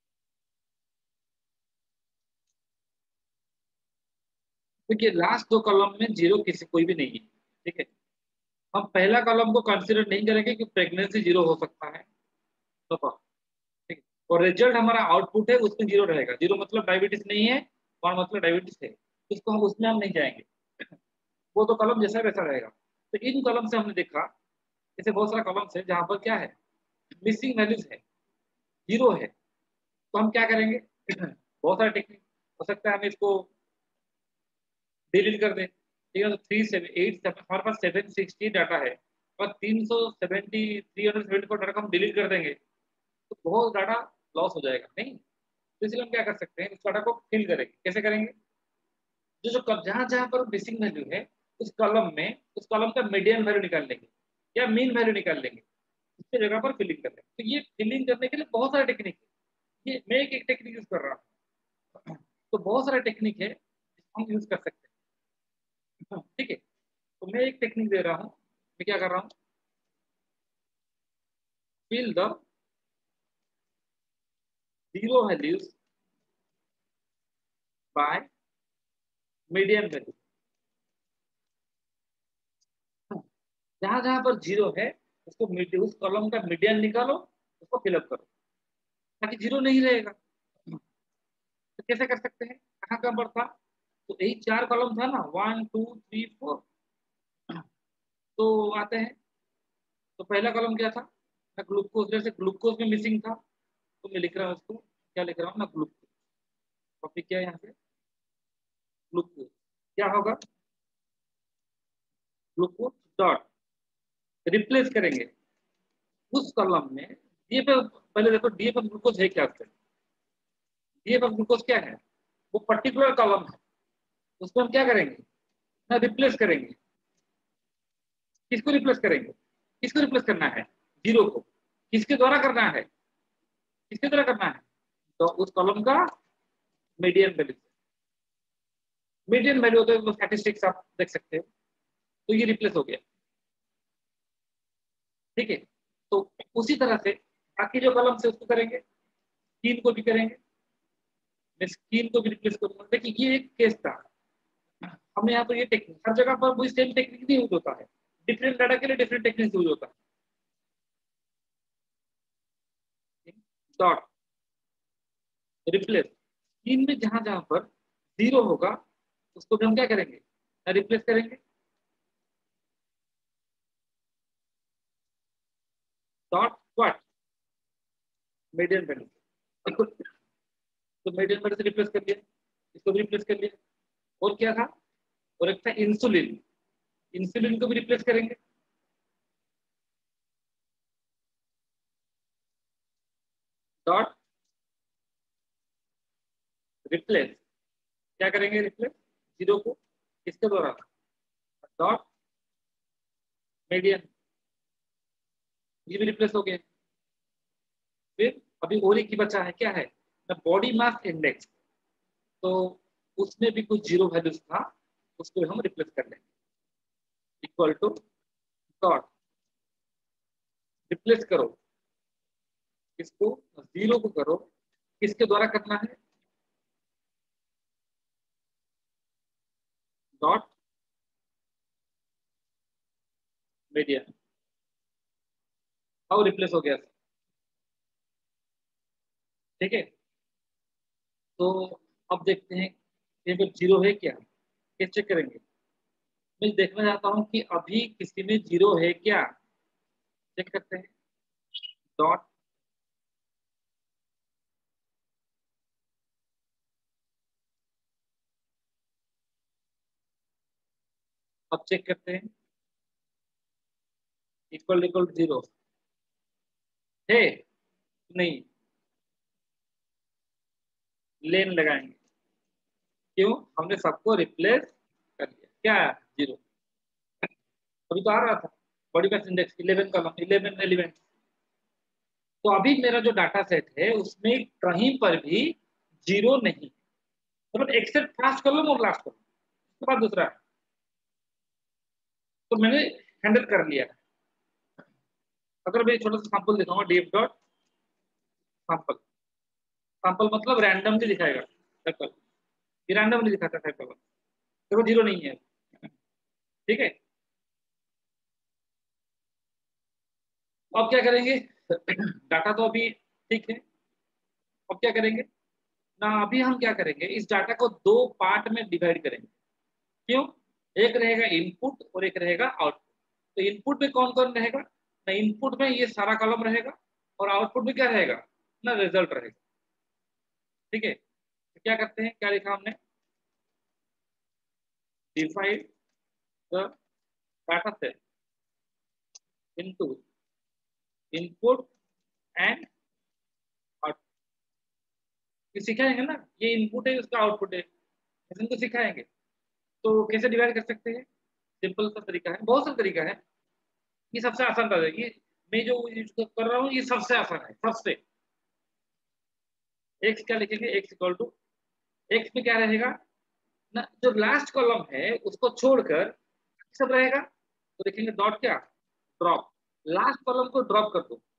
देखिए लास्ट दो कॉलम में जीरो किसी कोई भी नहीं है, ठीक है। हम पहला कॉलम को कंसिडर नहीं करेंगे कि प्रेगनेंसी जीरो हो सकता है, तो ठीक है, और रिजल्ट हमारा आउटपुट है उसमें जीरो रहेगा, जीरो मतलब डायबिटीज नहीं है, और मतलब डायबिटीज है, इसको हम उसमें हम नहीं जाएंगे, वो तो कॉलम जैसा वैसा रहेगा। तो इन कॉलम से हमने देखा, जैसे बहुत सारा कॉलम्स है जहां पर क्या है, मिसिंग वैल्यूज है, जीरो है, तो हम क्या करेंगे बहुत सारे टेक्निक हो सकता है, हम इसको डिलीट कर दें, ठीक है, तो थ्री सेवन एट सेवन हमारे पास सेवन सिक्सटी डाटा है, और तीन सौ seventy three hundred seventy four data को हम डिलीट कर देंगे, तो बहुत डाटा लॉस हो जाएगा नहीं, तो इसलिए हम क्या कर सकते हैं, इस डाटा को फिल करेंगे, कैसे करेंगे, जो जो जहां जहां पर मिसिंग वैल्यू है, उस कॉलम में उस कॉलम का मीडियन वैल्यू निकाल लेंगे या मीन वैल्यू निकाल लेंगे, उसकी जगह पर फिलिंग कर लेंगे। तो ये फिलिंग करने के लिए बहुत सारे टेक्निक है, ये मैं एक एक टेक्निक यूज कर रहा हूँ, तो बहुत सारे टेक्निक है हम यूज कर सकते हैं, ठीक है। तो मैं एक टेक्निक दे रहा हूँ, मैं क्या कर रहा हूँ, fill the zero values by median value, जहां जहां पर जीरो है उसको मीडियन, उस कॉलम का मीडियन निकालो, उसको फिलअप करो, ताकि जीरो नहीं रहेगा। तो कैसे कर सकते हैं, कहाँ कहाँ पर था, तो यही चार कॉलम था ना, वन टू थ्री फोर, तो आते हैं, तो पहला कॉलम क्या था ना, ग्लूकोज, जैसे ग्लूकोज में मिसिंग था, तो मैं लिख रहा हूँ उसको, क्या लिख रहा हूँ ना, ग्लूकोज, कॉपी किया यहाँ से, ग्लूकोज, क्या होगा, ग्लूकोज डॉट, रिप्लेस करेंगे उस कॉलम में डीएफ, पहले देखो डीएफ ग्लूकोज है क्या, डीएफ ग्लूकोज क्या है, वो पर्टिकुलर कॉलम है, उसको हम क्या करेंगे ना, रिप्लेस करेंगे, किसको रिप्लेस करेंगे, किसको रिप्लेस करना है, जीरो को, किसके द्वारा करना है, किसके द्वारा करना है, तो उस कॉलम का मीडियन वैल्यू, मीडियन वैल्यू होता है, स्टैटिस्टिक्स आप देख सकते हो, तो ये रिप्लेस हो गया, ठीक है। तो उसी तरह से बाकी जो कॉलम से उसको करेंगे, स्कीन को भी करेंगे, मैं स्कीन को भी रिप्लेस करूंगा, देखिए ये एक केस था, हमें यहाँ पर ये टेक्निक, हर जगह पर वही सेम टेक्निक नहीं यूज होता है, डिफरेंट डाटा के लिए डिफरेंट टेक्निक यूज होता है। डॉट रिप्लेस, स्कीन में जहां जहां पर जीरो होगा उसको भी हम क्या करेंगे, रिप्लेस करेंगे, डॉट व्हाट, मीडियन वैल्यू, तो मीडियन वैल्यू से रिप्लेस कर दिया, इसको भी रिप्लेस कर लिया, और क्या था, और एक था इंसुलिन, इंसुलिन को भी रिप्लेस करेंगे, डॉट रिप्लेस, क्या करेंगे, रिप्लेस जीरो को किसके द्वारा, डॉट मीडियन, ये भी रिप्लेस हो गया। फिर अभी और एक ही बचा है, क्या है, बॉडी मास इंडेक्स, तो उसमें भी कुछ जीरो वैल्यूज था, उसको हम रिप्लेस कर लेंगे, इक्वल टू डॉट रिप्लेस करो, इसको जीरो को करो, किसके द्वारा करना है, डॉट मीडियन। अब रिप्लेस हो गया, ठीक है। तो अब देखते हैं ये जो जीरो है क्या, कैसे चेक करेंगे। मैं देखना चाहता हूं कि अभी किसी में जीरो है क्या, चेक करते हैं, डॉट, अब चेक करते हैं, इक्वल इक्वल जीरो है नहीं, लेन लगाएंगे, क्यों, हमने सबको रिप्लेस कर दिया, क्या है जीरो, अभी तो आ रहा था body mass index eleven column eleven element. तो अभी मेरा जो डाटा सेट है उसमें कहीं पर भी जीरो नहीं, मतलब एक्सेप्ट फर्स्ट कॉलम और लास्ट कॉलम, उसके बाद दूसरा है। तो मैंने हैंडल कर लिया। अगर मैं छोटा सा सैंपल दिखाऊंगा, डीएफ डॉट सैंपल, सैंपल मतलब रैंडमली दिखाएगा सैंपल, ये रैंडमली दिखाता है सैंपल, देखो जीरो नहीं है, ठीक है। अब क्या करेंगे, डाटा तो अभी ठीक है, अब क्या करेंगे ना, अभी हम क्या करेंगे, इस डाटा को दो पार्ट में डिवाइड करेंगे, क्यों, एक रहेगा इनपुट और एक रहेगा आउटपुट। तो इनपुट में कौन कौन रहेगा ना, इनपुट में ये सारा कॉलम रहेगा, और आउटपुट में क्या रहेगा ना, रिजल्ट रहेगा, ठीक है। तो क्या करते हैं, क्या लिखा हमने, divide the data set into input and output, ये सिखाएंगे ना, ये इनपुट है उसका आउटपुट है, इनको सिखाएंगे। तो कैसे डिवाइड कर सकते हैं, सिंपल सा तरीका है, बहुत सा तरीका है, ये सबसे आसान था, ये मैं जो यूज कर रहा हूँ ये सबसे आसान है, सबसे। एक्स क्या लिखेंगे, एक्स इक्वल टू, एक्स में क्या रहेगा ना, जो लास्ट कॉलम है उसको छोड़कर सब रहेगा, तो लिखेंगे डॉट क्या, ड्रॉप, लास्ट कॉलम को ड्रॉप कर दो,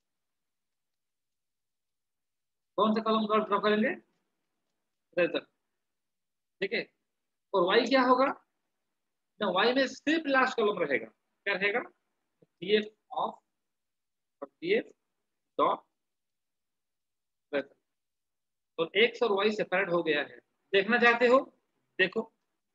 कौन सा कॉलम ड्रॉप ड्रॉप करेंगे, रिजल्ट, ठीक है। और वाई क्या होगा ना, वाई में सिर्फ लास्ट कॉलम रहेगा, क्या रहेगा, DF of DF dot result. तो एक्स और वाई सेपरेट हो गया है, देखना चाहते हो, देखो,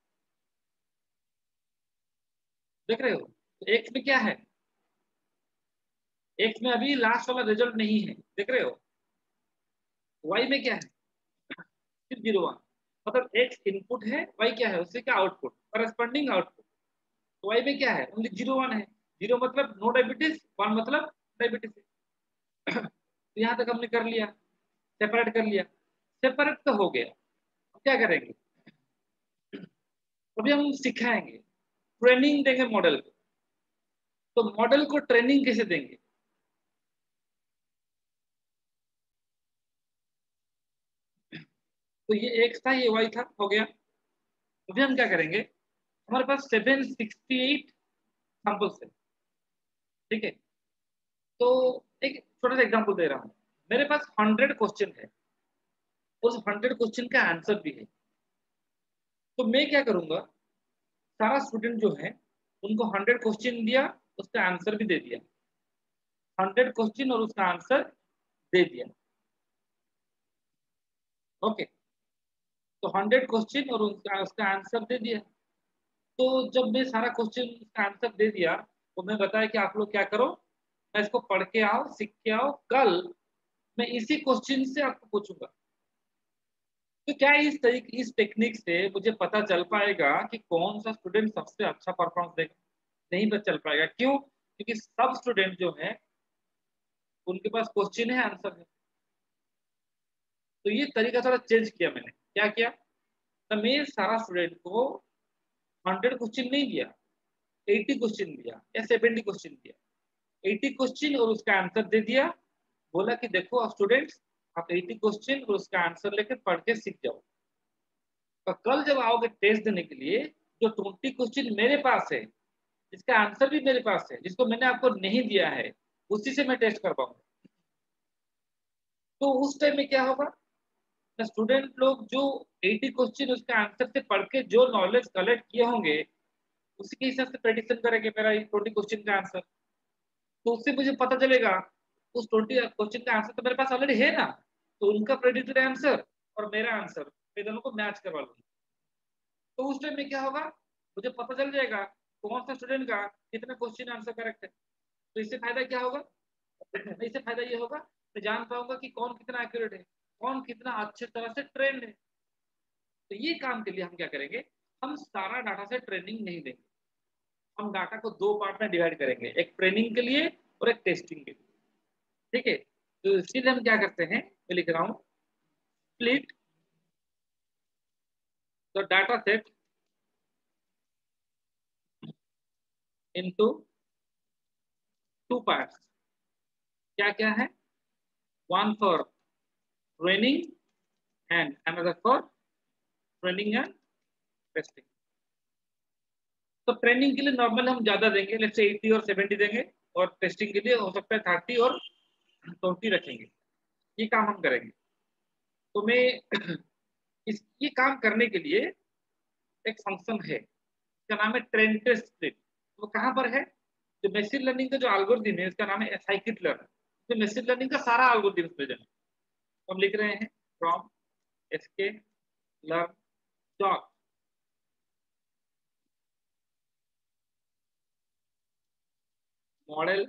देख रहे हो, तो एक्स में क्या है, एक्स में अभी लास्ट वाला रिजल्ट नहीं है, देख रहे हो, वाई में क्या है, सिर्फ जीरो वन, मतलब एक्स इनपुट है, वाई क्या है, उसी का आउटपुट, करस्पॉन्डिंग आउटपुट। तो वाई में क्या है, ओनली जीरो वन है, जीरो मतलब नो डायबिटीज, वन मतलब डायबिटीज। तो यहाँ तक हमने कर लिया, सेपरेट कर लिया, सेपरेट तो हो गया। अब क्या करेंगे, अभी हम सिखाएंगे, ट्रेनिंग देंगे मॉडल को। तो मॉडल को ट्रेनिंग कैसे देंगे, तो ये एक्स था, ये वाई था, हो गया। अभी हम क्या करेंगे, हमारे पास सेवन सिक्सटी एट सैंपल्स है, ठीक है। तो एक छोटा सा एग्जांपल दे रहा हूँ, मेरे पास हंड्रेड क्वेश्चन है, उस हंड्रेड क्वेश्चन का आंसर भी है। तो मैं क्या करूंगा, सारा स्टूडेंट जो है उनको हंड्रेड क्वेश्चन दिया, उसका आंसर भी दे दिया, हंड्रेड क्वेश्चन और उसका आंसर दे दिया, ओके। तो हंड्रेड क्वेश्चन और उसका उसका आंसर दे दिया। तो जब मैं सारा क्वेश्चन का आंसर दे दिया, तो मैं बताया कि आप लोग क्या करो, मैं इसको पढ़ के आओ, सीख के आओ, कल मैं इसी क्वेश्चन से आपको पूछूंगा। तो क्या इस तरीके इस टेक्निक से मुझे पता चल पाएगा कि कौन सा स्टूडेंट सबसे अच्छा परफॉर्मेंस देगा, नहीं पता चल पाएगा, क्यों, क्योंकि सब स्टूडेंट जो है उनके पास क्वेश्चन है, आंसर है। तो ये तरीका थोड़ा चेंज किया मैंने, क्या किया, तो मैं सारा स्टूडेंट को हंड्रेड क्वेश्चन नहीं दिया, एटी क्वेश्चन दिया या सेवेंटी क्वेश्चन दिया, एटी क्वेश्चन और उसका आंसर दे दिया, बोला कि देखो स्टूडेंट्स, आप एटी क्वेश्चन और उसका आंसर लेकर पढ़ के सीख जाओ, और कल जब आओगे टेस्ट देने के लिए, जो ट्वेंटी क्वेश्चन मेरे पास है, जिसका आंसर भी मेरे पास है, जिसको मैंने आपको नहीं दिया है, उसी से मैं टेस्ट कर पाऊंगा। तो उस टाइम में क्या होगा, स्टूडेंट लोग जो अस्सी क्वेश्चन उसके आंसर से पढ़ के जो नॉलेज कलेक्ट किए होंगे उसी के हिसाब से प्रेडिक्शन करेंगे मेरा ट्वेंटी क्वेश्चन का आंसर। तो उससे मुझे पता चलेगा उस ट्वेंटी क्वेश्चन का आंसर तो मेरे पास ऑलरेडी है ना, तो उनका प्रेडिक्टेड आंसर और मेरा आंसर मैं दोनों को मैच करवा लूंगा। तो उस टाइम में क्या होगा, मुझे पता चल जाएगा कौन सा स्टूडेंट का कितना क्वेश्चन आंसर करेक्ट है। तो इससे फायदा क्या होगा, इससे फायदा ये होगा मैं जान पाऊंगा कि कौन कितना एक्यूरेट है, कौन कितना अच्छे तरह से ट्रेंड है। तो ये काम के लिए हम क्या करेंगे, हम सारा डाटा से ट्रेनिंग नहीं देंगे, हम डाटा को दो पार्ट में डिवाइड करेंगे, एक ट्रेनिंग के लिए और एक टेस्टिंग के लिए। ठीक है, तो इसलिए हम क्या करते हैं, मैं लिख रहा हूं split the data set into two parts. क्या क्या है, one for training and another for training and testing. तो ट्रेनिंग के लिए नॉर्मल हम ज्यादा देंगे, लेट्स से अस्सी और सत्तर देंगे, और टेस्टिंग के लिए हो सकता है तीस और बीस रखेंगे। ये काम हम करेंगे। तो मैं इस ये काम करने के लिए एक फंक्शन है, इसका नाम है ट्रेन टेस्ट स्प्लिट। वो कहाँ पर है, जो मशीन लर्निंग का जो एल्गोरिथम है इसका नाम है साइकिट लर्न। जो मशीन लर्निंग का सारा एल्गोरिथम प्रेजेंट है। हम लिख रहे हैं from SK learn dot model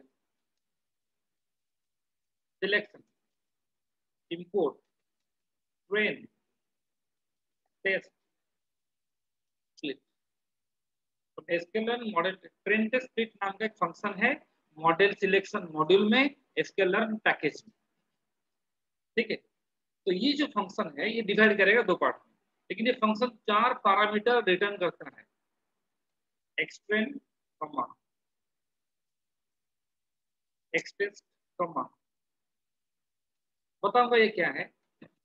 selection import train test split. तो SQL model train test split नाम का एक फंक्शन है मॉडल सिलेक्शन मॉड्यूल में एसक्यूएल लर्न पैकेज में। ठीक है, तो ये जो फंक्शन है ये डिवाइड करेगा दो पार्ट में, लेकिन ये फंक्शन चार पैरामीटर रिटर्न करता है, एक्सट्रेन कॉमा एक्सटेस्ट कॉमा। बताऊंगा ये क्या है,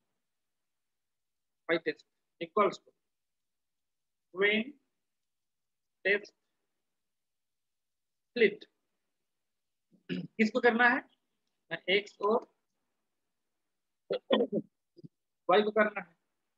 y test equals to train test split. किसको करना है, एक्स और वाई को करना है।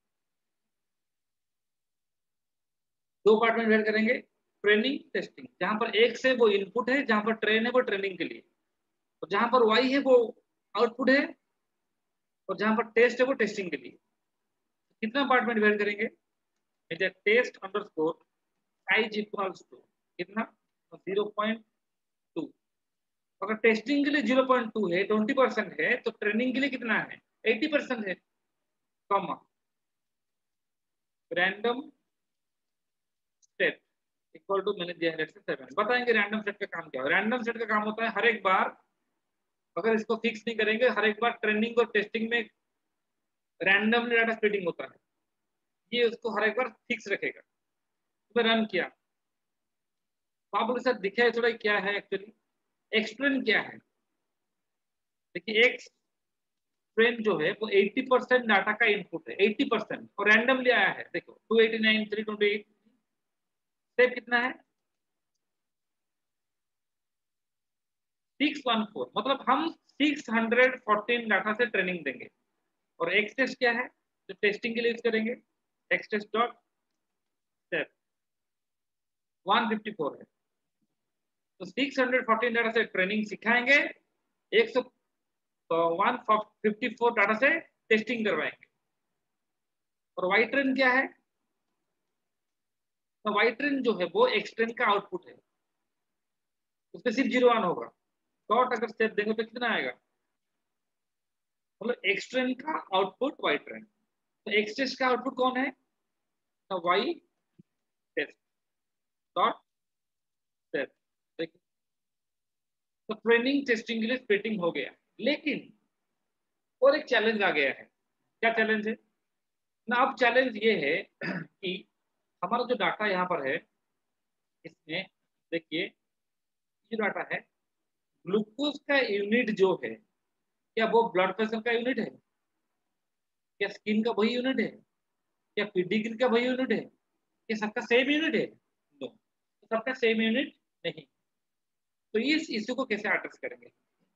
दो पार्ट में डिवाइड करेंगे, ट्रेनिंग टेस्टिंग। जहां पर एक से वो इनपुट है, जहां पर ट्रेन है वो ट्रेनिंग के लिए, और जहां पर वाई है वो आउटपुट है, और जहां पर टेस्ट है वो टेस्टिंग के लिए। कितना पार्ट में डिवाइड करेंगे, test underscore size equals to कितना ज़ीरो पॉइंट टू। अगर टेस्टिंग के लिए ज़ीरो पॉइंट टू है, ट्वेंटी परसेंट है, तो ट्रेनिंग के लिए कितना है, अस्सी परसेंट है, comma random set equal to मैंने दिया है सेवन। बताएंगे रैंडम सेट का काम क्या है। रैंडम सेट का काम होता है हर एक बार, अगर इसको फिक्स नहीं करेंगे, हर एक बार ट्रेनिंग और टेस्टिंग में रैंडमली डाटा स्प्लिटिंग होता है, ये उसको हर एक बार फिक्स रखेगा। तो मैं रन किया, तो आप लोग के साथ दिखाया थोड़ा क्या है एक्चुअली, एक्सप्लेन क्या है। देखिए एक ट्रेन जो है वो अस्सी परसेंट डाटा का इनपुट है, अस्सी परसेंट, और रैंडमली आया है। देखो two eighty nine, three twenty eight, step कितना है सिक्स वन फोर, मतलब हम सिक्स हंड्रेड फोर्टीन डाटा से ट्रेनिंग देंगे। और एक्स टेस्ट क्या है, जो टेस्टिंग के लिए यूज करेंगे, x test dot step one fifty four है। तो सिक्स हंड्रेड फोर्टीन डाटा से ट्रेनिंग सिखाएंगे, एक सौ वन फिफ्टी फोर डाटा से टेस्टिंग करवाएंगे। और वाई ट्रेन क्या है, तो वाई ट्रेन जो है वो एक्स ट्रेन का आउटपुट है, उसमें सिर्फ जीरो वन होगा। डॉट अगर स्टेप देंगे तो कितना आएगा, मतलब एक्स ट्रेन का आउटपुट वाई ट्रेन। तो एक्स टेस्ट का आउटपुट कौन है, तो वाई टेस्ट डॉट स्टेप। देखिए, तो ट्रेनिंग टेस्टिंग के लिए स्प्लिटिंग हो गया, लेकिन और एक चैलेंज आ गया है। क्या चैलेंज है ना, अब चैलेंज ये है कि हमारा जो डाटा यहाँ पर है इसमें देखिए, ये डाटा है, ग्लूकोज का यूनिट जो है, क्या वो ब्लड प्रेशर का यूनिट है, क्या स्किन का वही यूनिट है, क्या पीडिग्री का वही यूनिट है, क्या सबका सेम यूनिट है, नो, तो सबका सेम यूनिट नहीं। तो इस इश्यू को कैसे एड्रेस करेंगे,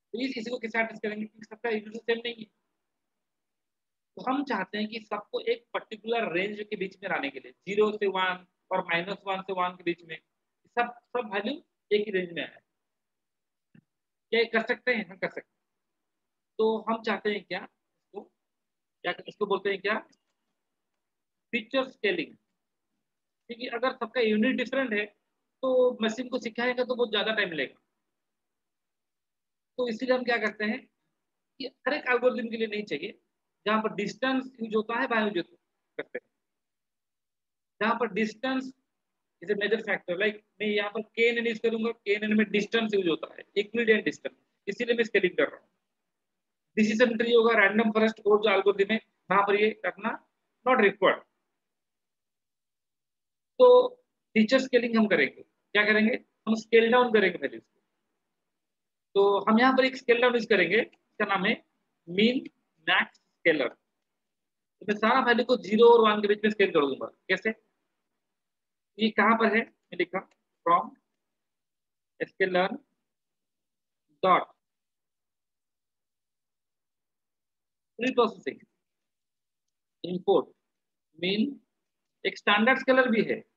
तो इस इसी को किस एड्रेस करेंगे, क्योंकि सबका यूनिट सेम नहीं है। तो हम चाहते हैं कि सबको एक पर्टिकुलर रेंज के बीच में लाने के लिए, जीरो से वन और माइनस वन से वन के बीच में सब सब वैल्यू एक ही रेंज में है। क्या कर सकते हैं? हम कर सकते हैं। तो हम चाहते हैं क्या, इसको क्या इसको बोलते हैं क्या, फीचर स्केलिंग। क्योंकि अगर सबका यूनिट डिफरेंट है तो मशीन को सिखाएगा तो बहुत ज्यादा टाइम लेगा। तो इसीलिए हम क्या करते हैं कि हर एक एल्गोरिथम के लिए नहीं चाहिए, जहां पर डिस्टेंस यूज होता है वहां यूज करते हैं। जहां पर distance is a major factor, like मैं यहाँ पर के एन यूज करूंगा, के एन में डिस्टेंस यूज होता है, इक्विडियंट डिस्टेंस, इसीलिए मैं स्केलिंग कर रहा हूँ। डिसीजन ट्री होगा, रैंडम फॉरेस्ट और जो एल्गोरिथम है वहां पर ये करना नॉट रिक्वायर्ड। तो फीचर स्केलिंग हम करेंगे, क्या करेंगे, हम स्केल डाउन करेंगे वैल्यूज। तो हम यहाँ पर एक स्केल डाउन यूज करेंगे, इसका नाम है मीन मैक्स स्केलर। तो मैं सारा वैल्यू को जीरो और वन के बीच में स्केल कर दूंगा। कैसे? ये कहाँ पर है, मैं लिखा from scaler dot preprocessing import min, एक स्टैंडर्ड स्केलर भी है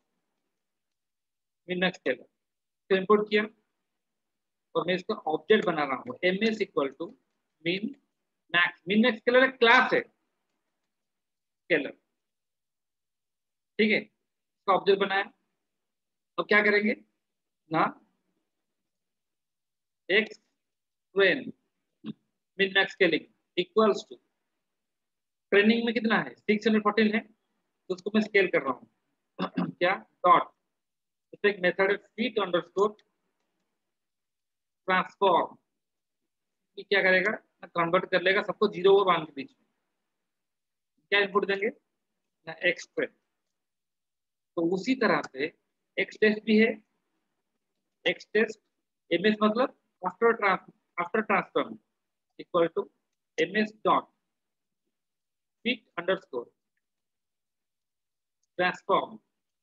मीन मैक्स स्केलर, तो इंपोर्ट किया और मैं इसका ऑब्जेक्ट बना रहा हूँ M S equal to min max. Min max scaler एक क्लास है स्केलर, ठीक है, इसका ऑब्जेक्ट बनाया। तो क्या करेंगे ना, x train min max scaling equals to, training में कितना है सिक्स हंड्रेड फोर्टीन है, तो उसको मैं स्केल कर रहा हूँ क्या, डॉट, इसमें एक मेथड है फीट अंडरस्कोर ट्रांसफॉर्म, कि क्या करेगा, कन्वर्ट कर लेगा सबको जीरो और वन के बीच में। क्या इनपुट देंगे ना, एक्स ट्रेन। तो उसी तरह से एक्स टेस्ट भी है, एक्स टेस्ट एम एस मतलब after trans after transform equal to M S dot fit underscore transform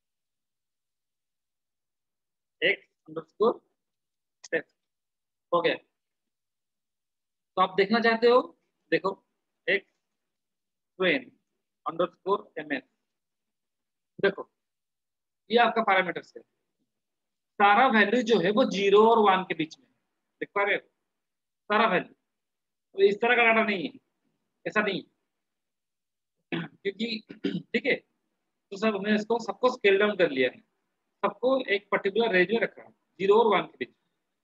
x underscore test. हो गया। तो आप देखना चाहते हो, देखो x train underscore M S, देखो ये आपका पैरामीटर्स है। सारा वैल्यू जो है वो जीरो और वन के बीच में, देख पा रहे हो सारा वैल्यू। तो इस तरह का डाटा नहीं है, ऐसा नहीं है क्योंकि ठीक है। तो सब हमने इसको सबको स्केल डाउन कर लिया है, सबको एक पर्टिकुलर रेंज में रखा है जीरो और वन के बीच।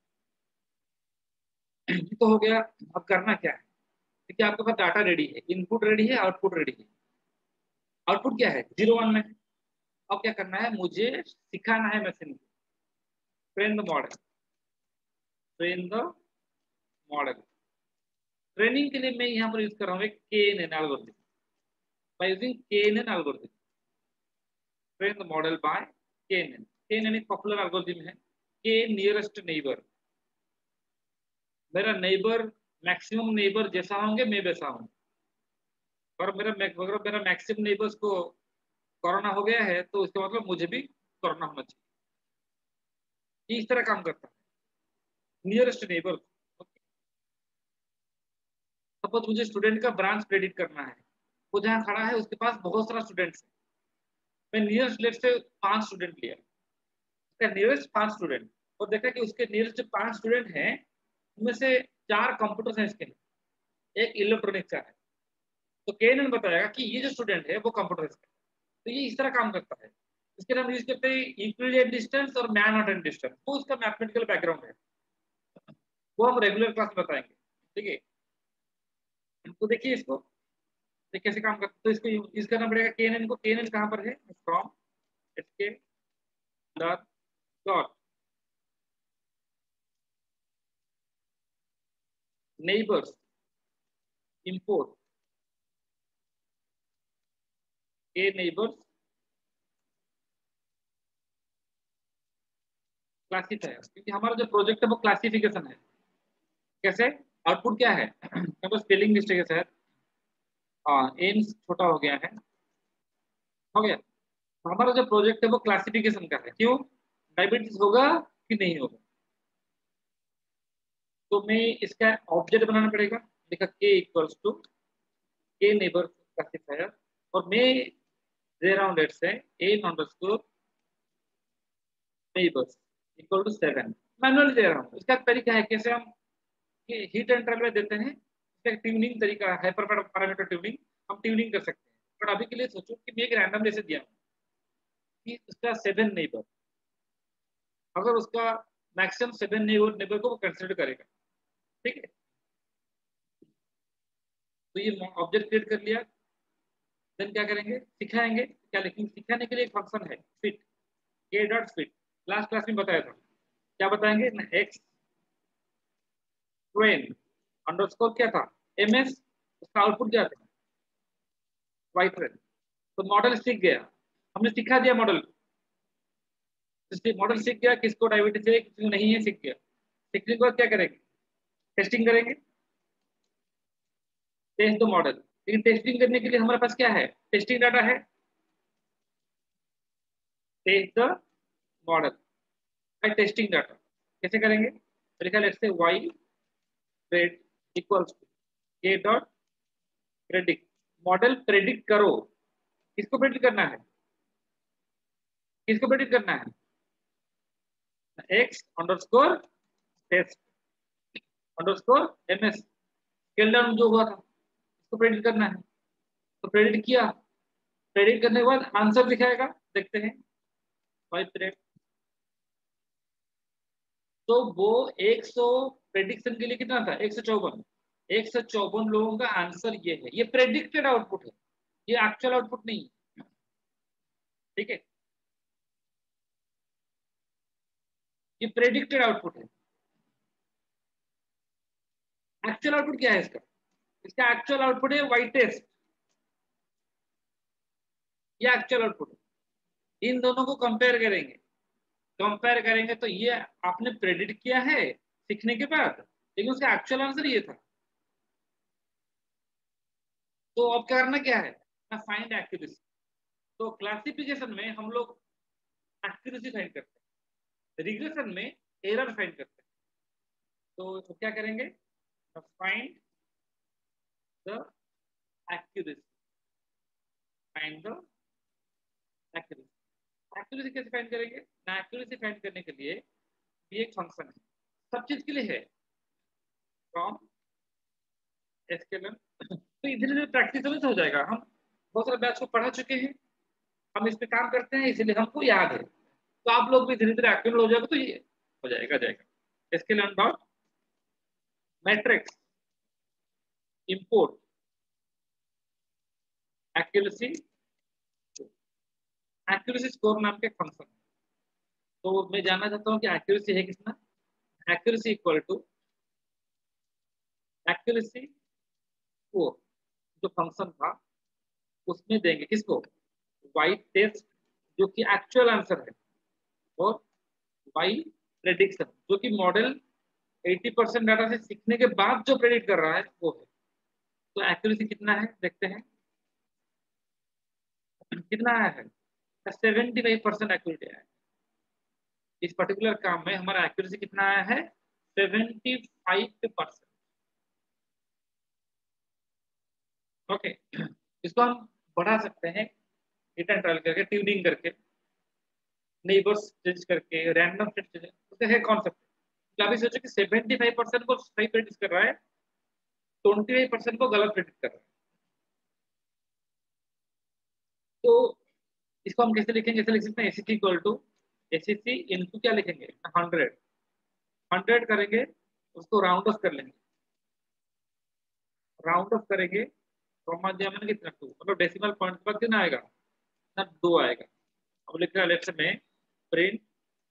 तो हो गया। अब करना क्या है, क्योंकि आपके पास डाटा रेडी है, इनपुट रेडी है, आउटपुट रेडी है। आउटपुट क्या है, जीरो वन में। अब क्या करना है, मुझे सिखाना है मशीन को, train the model, train the model. Training के लिए मैं यहाँ पर यूज कर रहा हूँ एक K N N algorithm, by using K N N algorithm, train the model by K N N. K N N एक पॉपुलर एल्गोरिथम है, के नियरेस्ट नेबर। मेरा नेबर मैक्सिमम नेबर जैसा होंगे मैं वैसा हूँ, और मेरा अगर मेरा मैक्सिमम नेबर्स को कोरोना हो गया है तो इसका मतलब मुझे भी कोरोना होना चाहिए। ये इस तरह काम करता है नियरेस्ट नेबर। सपोज मुझे स्टूडेंट का ब्रांच प्रेडिक्ट करना है, वो जहाँ खड़ा है उसके पास बहुत सारा स्टूडेंट्स है, मैं नियरेस्ट लेफ्ट से पांच स्टूडेंट लिया, उसका नियरेस्ट पांच स्टूडेंट, और देखा कि उसके नियरेस्ट जो पांच स्टूडेंट हैं उनमें से चार कंप्यूटर साइंस के हैं, एक इलेक्ट्रॉनिक्स का है। तो केएनएन बताएगा कि ये जो स्टूडेंट है वो कंप्यूटर साइंस का है। तो ये इस तरह काम करता है। इसके लिए हम यूज करते हैं यूक्लिडियन डिस्टेंस और मैनहट्टन डिस्टेंस, वो उसका मैथमेटिकल बैकग्राउंड है, वो हम रेगुलर क्लास में बताएंगे, ठीक है। तो देखिए इसको, ये कैसे काम करता है। तो इसको यूज करना पड़ेगा केएनएन को। केएनएन कहाँ पर है, from SK dot neighbors import K neighbors classifier, क्योंकि हमारा जो प्रोजेक्ट है वो क्लासिफिकेशन है। कैसे, आउटपुट क्या है स्पेलिंग मिस्टेक है सर, हाँ एम्स छोटा हो गया है, हो गया। तो हमारा जो प्रोजेक्ट है वो क्लासिफिकेशन का है। क्यों, डायबिटीज होगा कि नहीं होगा। तो मैं इसका ऑब्जेक्ट बनाना पड़ेगा, देखा K equals to K neighbor classifier, और मैं दे रहा हूँ let say a underscore neighbors equal to seven, manually दे रहा हूँ। इसका तरीका है कैसे हम हीट एंड ट्रेवल देते हैं, इसका ट्यूनिंग तरीका है, हाइपर पैरामीटर ट्यूनिंग, हम ट्यूनिंग कर सकते हैं। बट अभी के लिए सोचो कि मैं एक रैंडम जैसे दिया हूँ कि उसका सेवन नेबर, अगर उसका मैक्सिमम सेवन नेबर नेबर को वो कंसिडर करेगा, ठीक है। तो ये ऑब्जेक्ट क्रिएट कर लिया, देन क्या करेंगे, सिखाएंगे क्या लिखेंगे, सिखाने के लिए एक फंक्शन है फिट, के डॉट फिट, लास्ट क्लास में बताया था। क्या बताएंगे, एक्स ट्रेन अंडरस्कोर क्या था, एम एस, उसका आउटपुट क्या था, वाई ट्रेन। तो मॉडल सीख गया, हमने सिखा दिया मॉडल को, मॉडल सीख गया किसको डायबिटीज है किसको नहीं है, सीख गया। सीखने के बाद क्या करेंगे, टेस्टिंग करेंगे, टेस्ट द मॉडल। लेकिन टेस्टिंग करने के लिए हमारे पास क्या है, टेस्टिंग डाटा है, test the model by testing data. कैसे करेंगे, लिखा let's say y rate equals to K dot predict, model predict करो, किसको प्रेडिक्ट करना है, किसको प्रेडिक्ट करना है, x underscore test underscore MS, scale down जो हुआ था इसको प्रेडिक्ट करना है। तो प्रेडिक्ट किया, प्रेडिक्ट करने के बाद आंसर दिखाएगा, देखते हैं वाई प्रेडिक्ट। तो वो एक सौ प्रेडिक्शन के लिए कितना था, एक सौ चौवन, एक सौ चौवन लोगों का आंसर ये है, ये प्रेडिक्टेड आउटपुट है, ये एक्चुअल आउटपुट नहीं है, ठीक है, ये प्रेडिक्टेड आउटपुट है। एक्चुअल आउटपुट क्या है इसका, इसका एक्चुअल आउटपुट है वाई टेस्ट, ये एक्चुअल आउटपुट है। इन दोनों को कंपेयर करेंगे, कंपेयर करेंगे तो ये आपने प्रेडिक्ट किया है सीखने के बाद, लेकिन उसका एक्चुअल आंसर ये था। तो अब करना क्या है, फाइंड एक्यूरेसी। तो क्लासिफिकेशन में हम लोग एक्यूरेसी फाइंड करते हैं, रिग्रेशन में एरर फाइंड करते हैं। तो, तो क्या करेंगे, find the accuracy, find the accuracy. Accuracy कैसे फाइंड करेंगे ना, एक्यूरेसी फाइंड करने के लिए भी एक फंक्शन है, सब चीज के लिए है, फ्रॉम एसक्यूएल। तो धीरे धीरे प्रैक्टिस हो जाएगा, हम बहुत सारे बैच को पढ़ा चुके हैं, हम इस पे काम करते हैं, इसलिए हमको याद है। तो आप लोग भी धीरे धीरे एक्टिव हो जाएगा, तो ये हो जाएगा जाएगा SQL dot matrix import accuracy, accuracy score नाम के फंक्शन। तो मैं जानना चाहता हूँ कि एक्यूरेसी है कितना, accuracy equal to accuracy score, जो फंक्शन था उसमें देंगे किसको, वाई टेस्ट जो कि एक्चुअल आंसर है, और वाई प्रेडिक्शन जो कि मॉडल अस्सी परसेंट डाटा से सीखने के बाद जो प्रेडिक्ट कर रहा है वो है। तो एक्यूरेसी कितना है देखते हैं, कितना आया है, सेवेंटी फाइव परसेंट एक्यूरेटी आया है। इस पर्टिकुलर काम में हमारा एक्यूरेसी कितना आया है, सेवेंटी फाइव परसेंट। ओके, इसको हम बढ़ा सकते हैं हिट एंड ट्रायल करके, ट्यूनिंग करके, नेबर्स चेंज करके, रैंडम फिट चेंज, उसका है कॉन्सेप्ट। अभी सोचो कि सेवेंटी फाइव परसेंट को सही प्रेडिक्ट कर रहा है, ट्वेंटी फाइव परसेंट को गलत प्रेडिक्ट कर रहा है। तो इसको हम कैसे लिखेंगे, ऐसे लिख सकते हैं ACC equal to ACC into क्या लिखेंगे, हंड्रेड, हंड्रेड करेंगे, उसको राउंड ऑफ कर लेंगे, राउंड ऑफ करेंगे, कॉमा दिया मैंने कितना, टू, मतलब डेसिमल पॉइंट पर कितना आएगा ना, दो आएगा। अब लिख रहा है लेफ्ट में print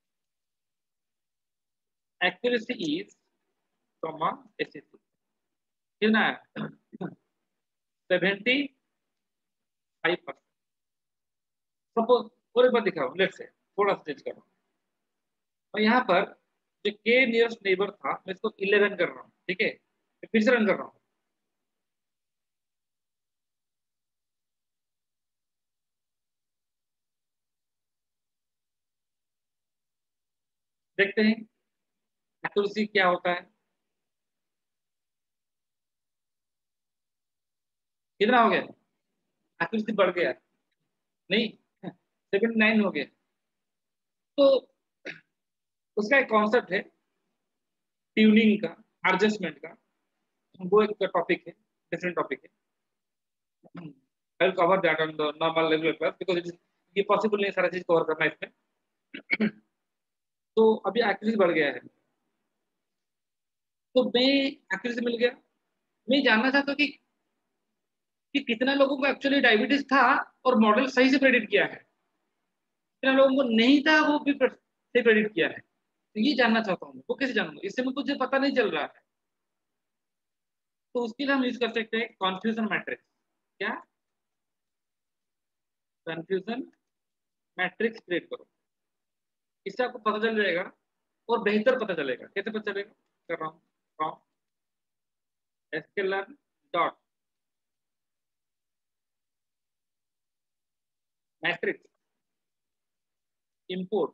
accuracy is comma ACC, कितना है सेवेंटी फाइव परसेंट। सपोज पूरे बार दिखाओ, लेफ्ट से थोड़ा सा चेंज करो, और यहाँ पर जो के नियरेस्ट नेबर था मैं इसको इलेवन कर रहा हूँ, ठीक है, फिर से रन कर रहा हूँ, देखते हैं एक्यूरेसी क्या होता है। कितना हो गया, एक्यूरेसी बढ़ गया नहीं, सेवेंटी नाइन हो गया। तो उसका एक कॉन्सेप्ट है ट्यूनिंग का, एडजस्टमेंट का, वो एक टॉपिक है, डिफरेंट टॉपिक है। I will cover that on the normal regular class because ये पॉसिबल नहीं सारा चीज कवर करना इसमें। तो अभी एक्यूरेसी बढ़ गया है, तो मैं एक्यूरेसी मिल गया, मैं जानना चाहता हूँ कि कि कितना लोगों को एक्चुअली डायबिटीज था और मॉडल सही से प्रेडिक्ट किया है, कितना लोगों को नहीं था वो भी सही प्रेडिक्ट किया है। तो ये जानना चाहता हूँ, वो कैसे जानूंगा, इससे मुझे पता नहीं चल रहा है। तो उसके लिए हम यूज कर सकते हैं कन्फ्यूजन मैट्रिक्स। क्या, कन्फ्यूजन मैट्रिक्स क्रिएट करो, इससे आपको पता चल जाएगा और बेहतर पता चलेगा। कैसे पता चलेगा, कर रहा हूँ from sklearn dot matrix import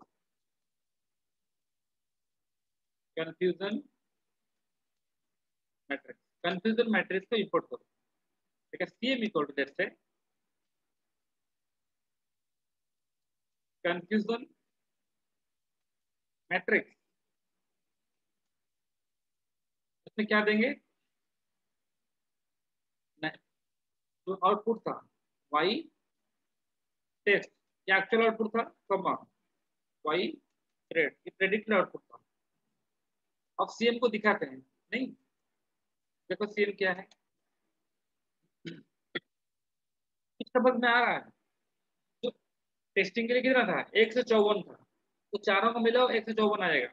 confusion matrix. Confusion matrix को इंपोर्ट करो, ठीक है। सीएम इक्वल टू से कंफ्यूजन मैट्रिक्स, इसमें क्या देंगे, जो आउटपुट था वाई टेस्ट, या एक्चुअल आउटपुट था कमा वाई प्रेड, ये प्रेडिक्टेड आउटपुट था। अब सीएम को दिखाते हैं, नहीं देखो सीएम क्या है, कुछ समझ में आ रहा है। जो टेस्टिंग के लिए कितना था, एक सौ चौवन था, तो चारों को मिलाओ एक सौ चौवन आएगा।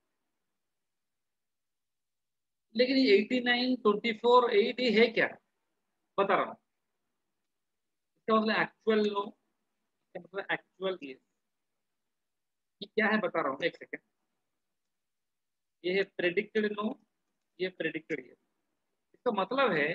लेकिन ये eighty nine twenty four eight है क्या, बता रहा हूँ। इसका मतलब एक्चुअल नो, इसका मतलब एक्चुअल ये ये क्या है बता रहा हूँ, एक सेकेंड। ये है प्रेडिक्टेड नो, ये प्रेडिक्टेड ये। इसका मतलब है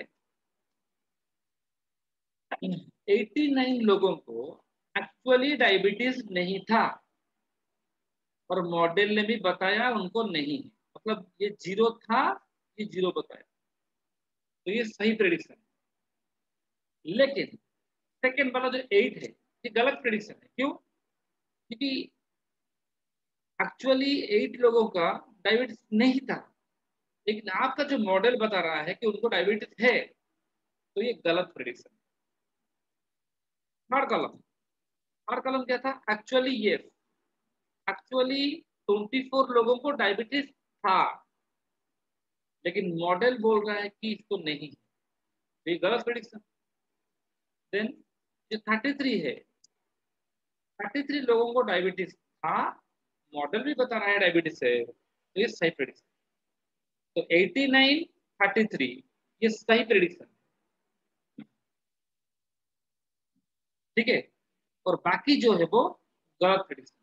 नवासी लोगों को एक्चुअली डायबिटीज नहीं था और मॉडल ने भी बताया उनको नहीं है, मतलब ये जीरो था, ये जीरो बताया, तो ये सही प्रेडिक्शन है। लेकिन सेकेंड वाला जो एट है ये गलत प्रेडिक्शन है। क्यों, क्योंकि एक्चुअली एट लोगों का डायबिटीज नहीं था, लेकिन आपका जो मॉडल बता रहा है कि उनको डायबिटीज है, तो ये गलत प्रेडिक्शन है। थर्ड कॉलम, थर्ड कॉलम क्या था, एक्चुअली ये एक्चुअली ट्वेंटी फोर लोगों को डायबिटीज था, लेकिन मॉडल बोल रहा है कि इसको नहीं है, तो ये गलत प्रेडिक्शन। देन जो थर्टी थ्री है, थर्टी थ्री लोगों को डायबिटीज था, मॉडल भी बता रहा है डायबिटीज है, तो ये सही प्रेडिक्शन। तो एटी नाइन थर्टी थ्री ये सही प्रेडिक्शन, ठीक है। और बाकी जो है वो गलत प्रेडिक्शन।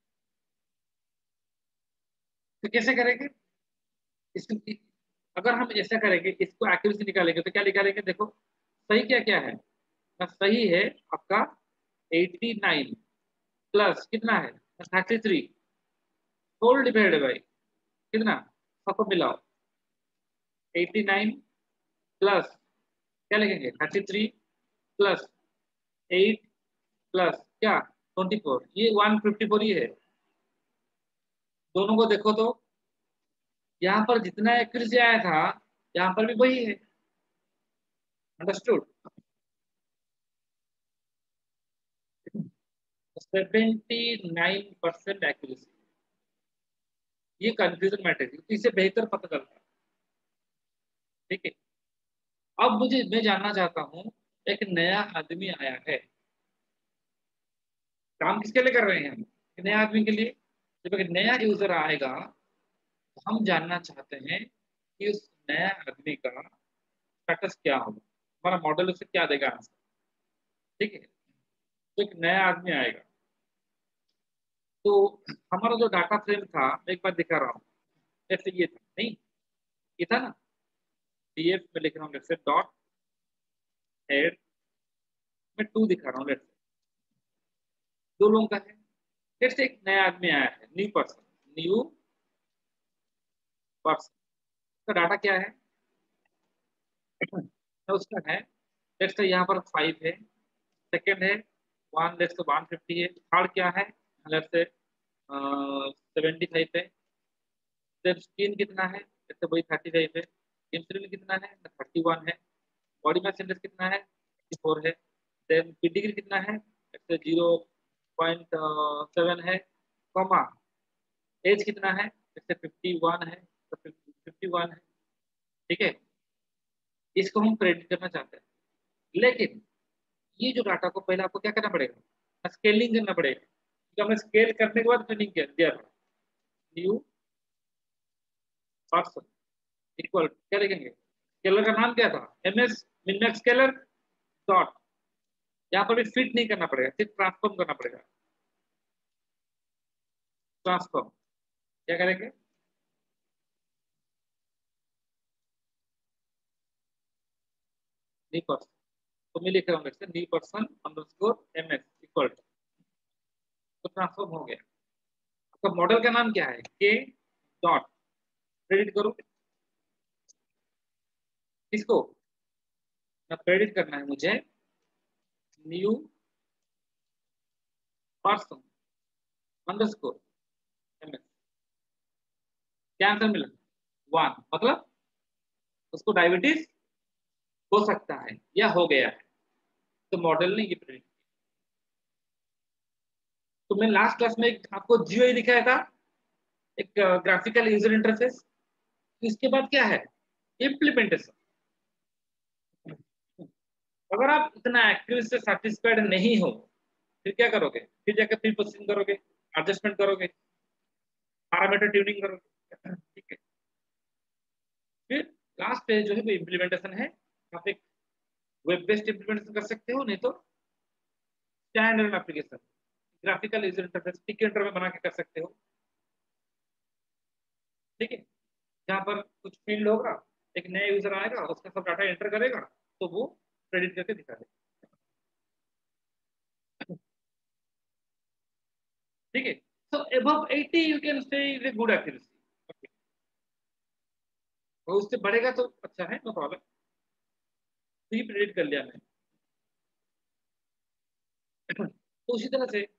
तो कैसे करेंगे इसको, अगर हम ऐसा करेंगे इसको एक्यूरेसी निकालेंगे तो क्या निकालेंगे, देखो सही क्या क्या है ना, सही है आपका एटी नाइन प्लस कितना है thirty three whole divided by कितना, सबको मिलाओ एटी नाइन प्लस क्या लिखेंगे thirty three plus eight plus क्या ट्वेंटी फोर, ये वन फिफ्टी फोर ही है। दोनों को देखो तो यहाँ पर जितना एक्यूरेसी आया था यहाँ पर भी वही है, understood. Seventy nine percent accuracy, ये कंफ्यूजन मैट्रिक्स, इससे बेहतर पता चलता है, ठीक है। अब मुझे मैं जानना चाहता हूँ, एक नया आदमी आया है, काम किसके लिए कर रहे हैं हम, एक नया आदमी के लिए। जब एक नया यूजर आएगा तो हम जानना चाहते हैं कि उस नया आदमी का स्टेटस क्या होगा, हमारा मॉडल उसे क्या देगा आंसर, ठीक है। तो एक नया आदमी आएगा, तो हमारा जो डाटा फ्रेम था मैं एक बार दिखा रहा हूँ, जैसे ये था नहीं, ये था ना, डीएफ में लिख रहा हूँ जैसे डॉट हेड में टू दिखा रहा हूँ, लेट्स से दो लोगों का है। लेट्स से एक नया आदमी आया है, न्यू पर्सन, न्यू पर्सन का डाटा क्या है, तो उसका है लेट्स से यहाँ पर फाइव है, सेकेंड है one, let's say one fifty है, थर्ड क्या है लेट्स से सेवेंटी फाइव है, फिर स्किन कितना है लेट्स से वही थर्टी फाइव है, इंसुलिन कितना है थर्टी वन है, बॉडी मास इंडेक्स कितना है थर्टी फोर है, देन पीडिग्री कितना है let's say zero point seven है, कॉमा एज कितना है जैसे फिफ्टी वन है तो फिफ्टी वन है। ठीक है, इसको हम प्रेडिक्ट करना चाहते हैं, लेकिन ये जो डाटा को पहले आपको क्या करना पड़ेगा, स्केलिंग करना पड़ेगा, क्योंकि हमने स्केल करने के बाद ट्रेनिंग किया दिया था। न्यू पर्सन इक्वल क्या लिखेंगे, स्केलर का नाम क्या था M S min max scaler dot, यहाँ पर भी फिट नहीं करना पड़ेगा, सिर्फ ट्रांसफॉर्म करना पड़ेगा, ट्रांसफॉर्म क्या करेंगे, न्यू पर्सन, तो मैं लिख रहा हूँ new person underscore M S equal, तो ट्रांसफॉर्म हो गया। तो मॉडल का नाम क्या है के डॉट, क्रेडिट करो इसको, ना क्रेडिट करना है मुझे new person underscore M S, क्या आंसर मिला वन, मतलब उसको डायबिटीज हो सकता है या हो गया है, तो मॉडल ने ये प्रेडिक्ट। तो मैं लास्ट क्लास में एक आपको जीओई दिखाया था, एक ग्राफिकल यूजर इंटरफेस, इसके बाद क्या है इम्प्लीमेंटेशन। अगर आप इतना एक्यूरेसी से सेटिस्फाइड नहीं हो फिर क्या करोगे, फिर जाकर प्री प्रोसेसिंग करोगे, एडजस्टमेंट करोगे, पैरामीटर ट्यूनिंग करोगे। ठीक है, फिर लास्ट पे जो है वो इम्प्लीमेंटेशन है, आप एक वेब बेस्ड इम्प्लीमेंटेशन कर सकते हो, नहीं तो standard application graphical user interface Tkinter में बना के कर सकते हो। ठीक है, जहाँ पर कुछ फील्ड होगा, एक नया यूजर आएगा उसका सब डाटा एंटर करेगा तो वो क्रेडिट करके दिखा देगा। ठीक है, so above eighty you can say is good accuracy, और उससे बढ़ेगा तो अच्छा है, नो प्रॉब्लम, तो ये प्रेडिक्ट कर लिया मैंने। तो उसी तरह से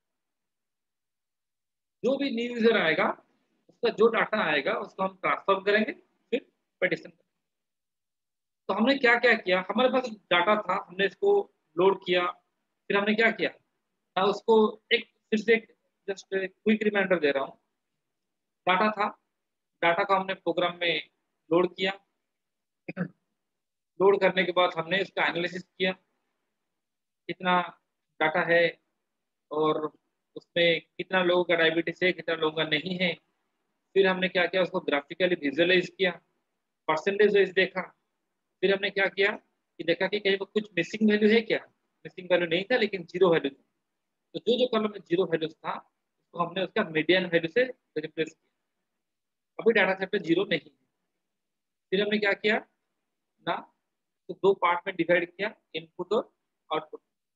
जो भी न्यू यूजर आएगा उसका जो डाटा आएगा उसको हम ट्रांसफॉर्म करेंगे, फिर पेटिशन करेंगे। तो हमने क्या क्या किया, हमारे पास डाटा था, हमने इसको लोड किया, फिर हमने क्या किया ना उसको, एक फिर से जस्ट क्विक रिमाइंडर दे रहा हूँ, डाटा था, डाटा को हमने प्रोग्राम में लोड किया, लोड करने के बाद हमने इसका एनालिसिस किया कितना डाटा है और उसमें कितना लोगों का डायबिटीज है कितना लोगों का नहीं है, फिर हमने क्या किया उसको ग्राफिकली विजुअलाइज किया, परसेंटेज वाइज देखा, फिर हमने क्या किया कि देखा कि कहीं पर कुछ मिसिंग वैल्यू है क्या, मिसिंग वैल्यू नहीं था लेकिन जीरो वैल्यू था, तो जो जो कॉलम में जीरो वैल्यू था उसको हमने उसका मीडियन वैल्यू से रिप्लेस किया, अभी डाटा सेट पे जीरो नहीं है। फिर हमने क्या किया ना, तो दो पार्ट में डिवाइड किया, इनपुट और आउटपुट।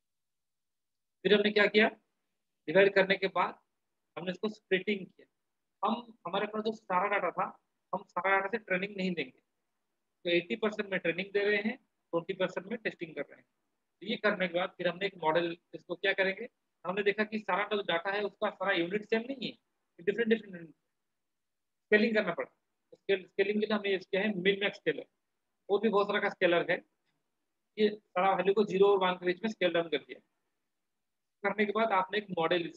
फिर हमने क्या किया, डिवाइड करने के बाद हमने इसको स्प्लिटिंग किया, हम हमारे पास जो सारा डाटा था हम सारा डाटा से ट्रेनिंग नहीं देंगे, तो एट्टी परसेंट में ट्रेनिंग दे रहे हैं, ट्वेंटी परसेंट में टेस्टिंग कर रहे हैं। तो ये करने के बाद फिर हमने एक मॉडल इसको क्या करेंगे, हमने देखा कि सारा जो डाटा है उसका सारा यूनिट सेम नहीं है, डिफरेंट डिफरेंट स्केलिंग करना पड़ा, स्केल स्केलिंग के लिए हमने इसके है मिन मैक्स स्केलर, वो भी बहुत सारा का स्केलर है, ये सारा वैल्यू को जीरो और वन के बीच में स्केल डाउन कर दिया। करने के बाद आपने एक model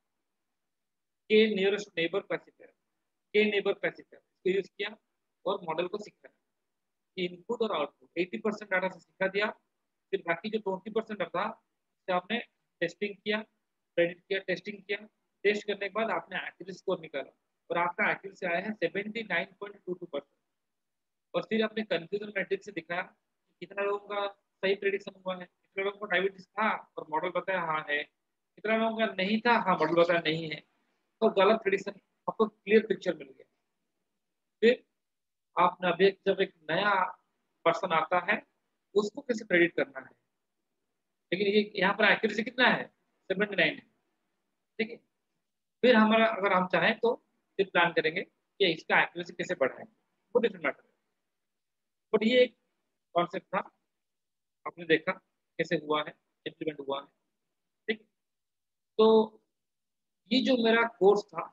K nearest neighbor classifier, K neighbor classifier इसको यूज किया और मॉडल को सीखा, इनपुट और आउटपुट एट्टी परसेंट डाटा से सिखा दिया, फिर बाकी जो ट्वेंटी परसेंट था उससे आपने टेस्टिंग किया, क्रेडिट किया, टेस्टिंग किया, टेस्ट करने के बाद आपने एक्यूरेसी स्कोर निकाला और आपका एक्यूरेसी आया है seventy nine point two two percent, और फिर आपने कंफ्यूजन मैट्रिक्स से दिखाया कि कितना लोगों का सही प्रेडिक्शन हुआ है, कितने लोगों को डायबिटीज था और मॉडल बताया हाँ है, कितना लोगों का नहीं था हाँ मॉडल बताया नहीं है, तो गलत प्रेडिक्शन, आपको क्लियर पिक्चर मिल गया। फिर आपने अभी जब एक नया पर्सन आता है उसको कैसे प्रेडिक्ट करना है, लेकिन ये यहाँ पर एक्यूरेसी कितना है सेवेंटी नाइन है। ठीक है, फिर हमारा अगर हम चाहें तो फिर प्लान करेंगे कि इसका एक्यूरेसी कैसे बढ़ाएं, वो डिफरेंट मैटर है, बट ये एक कॉन्सेप्ट था आपने देखा कैसे हुआ है, इम्प्लीमेंट हुआ है। ठीक, तो ये जो मेरा कोर्स था,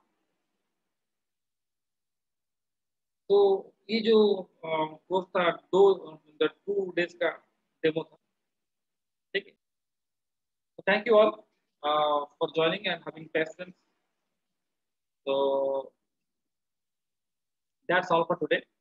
तो ये जो कोर्स था दो टू डेज का डेमो था। ठीक है, तो thank you all for joining and having patience. तो दैट्स ऑल फॉर टुडे।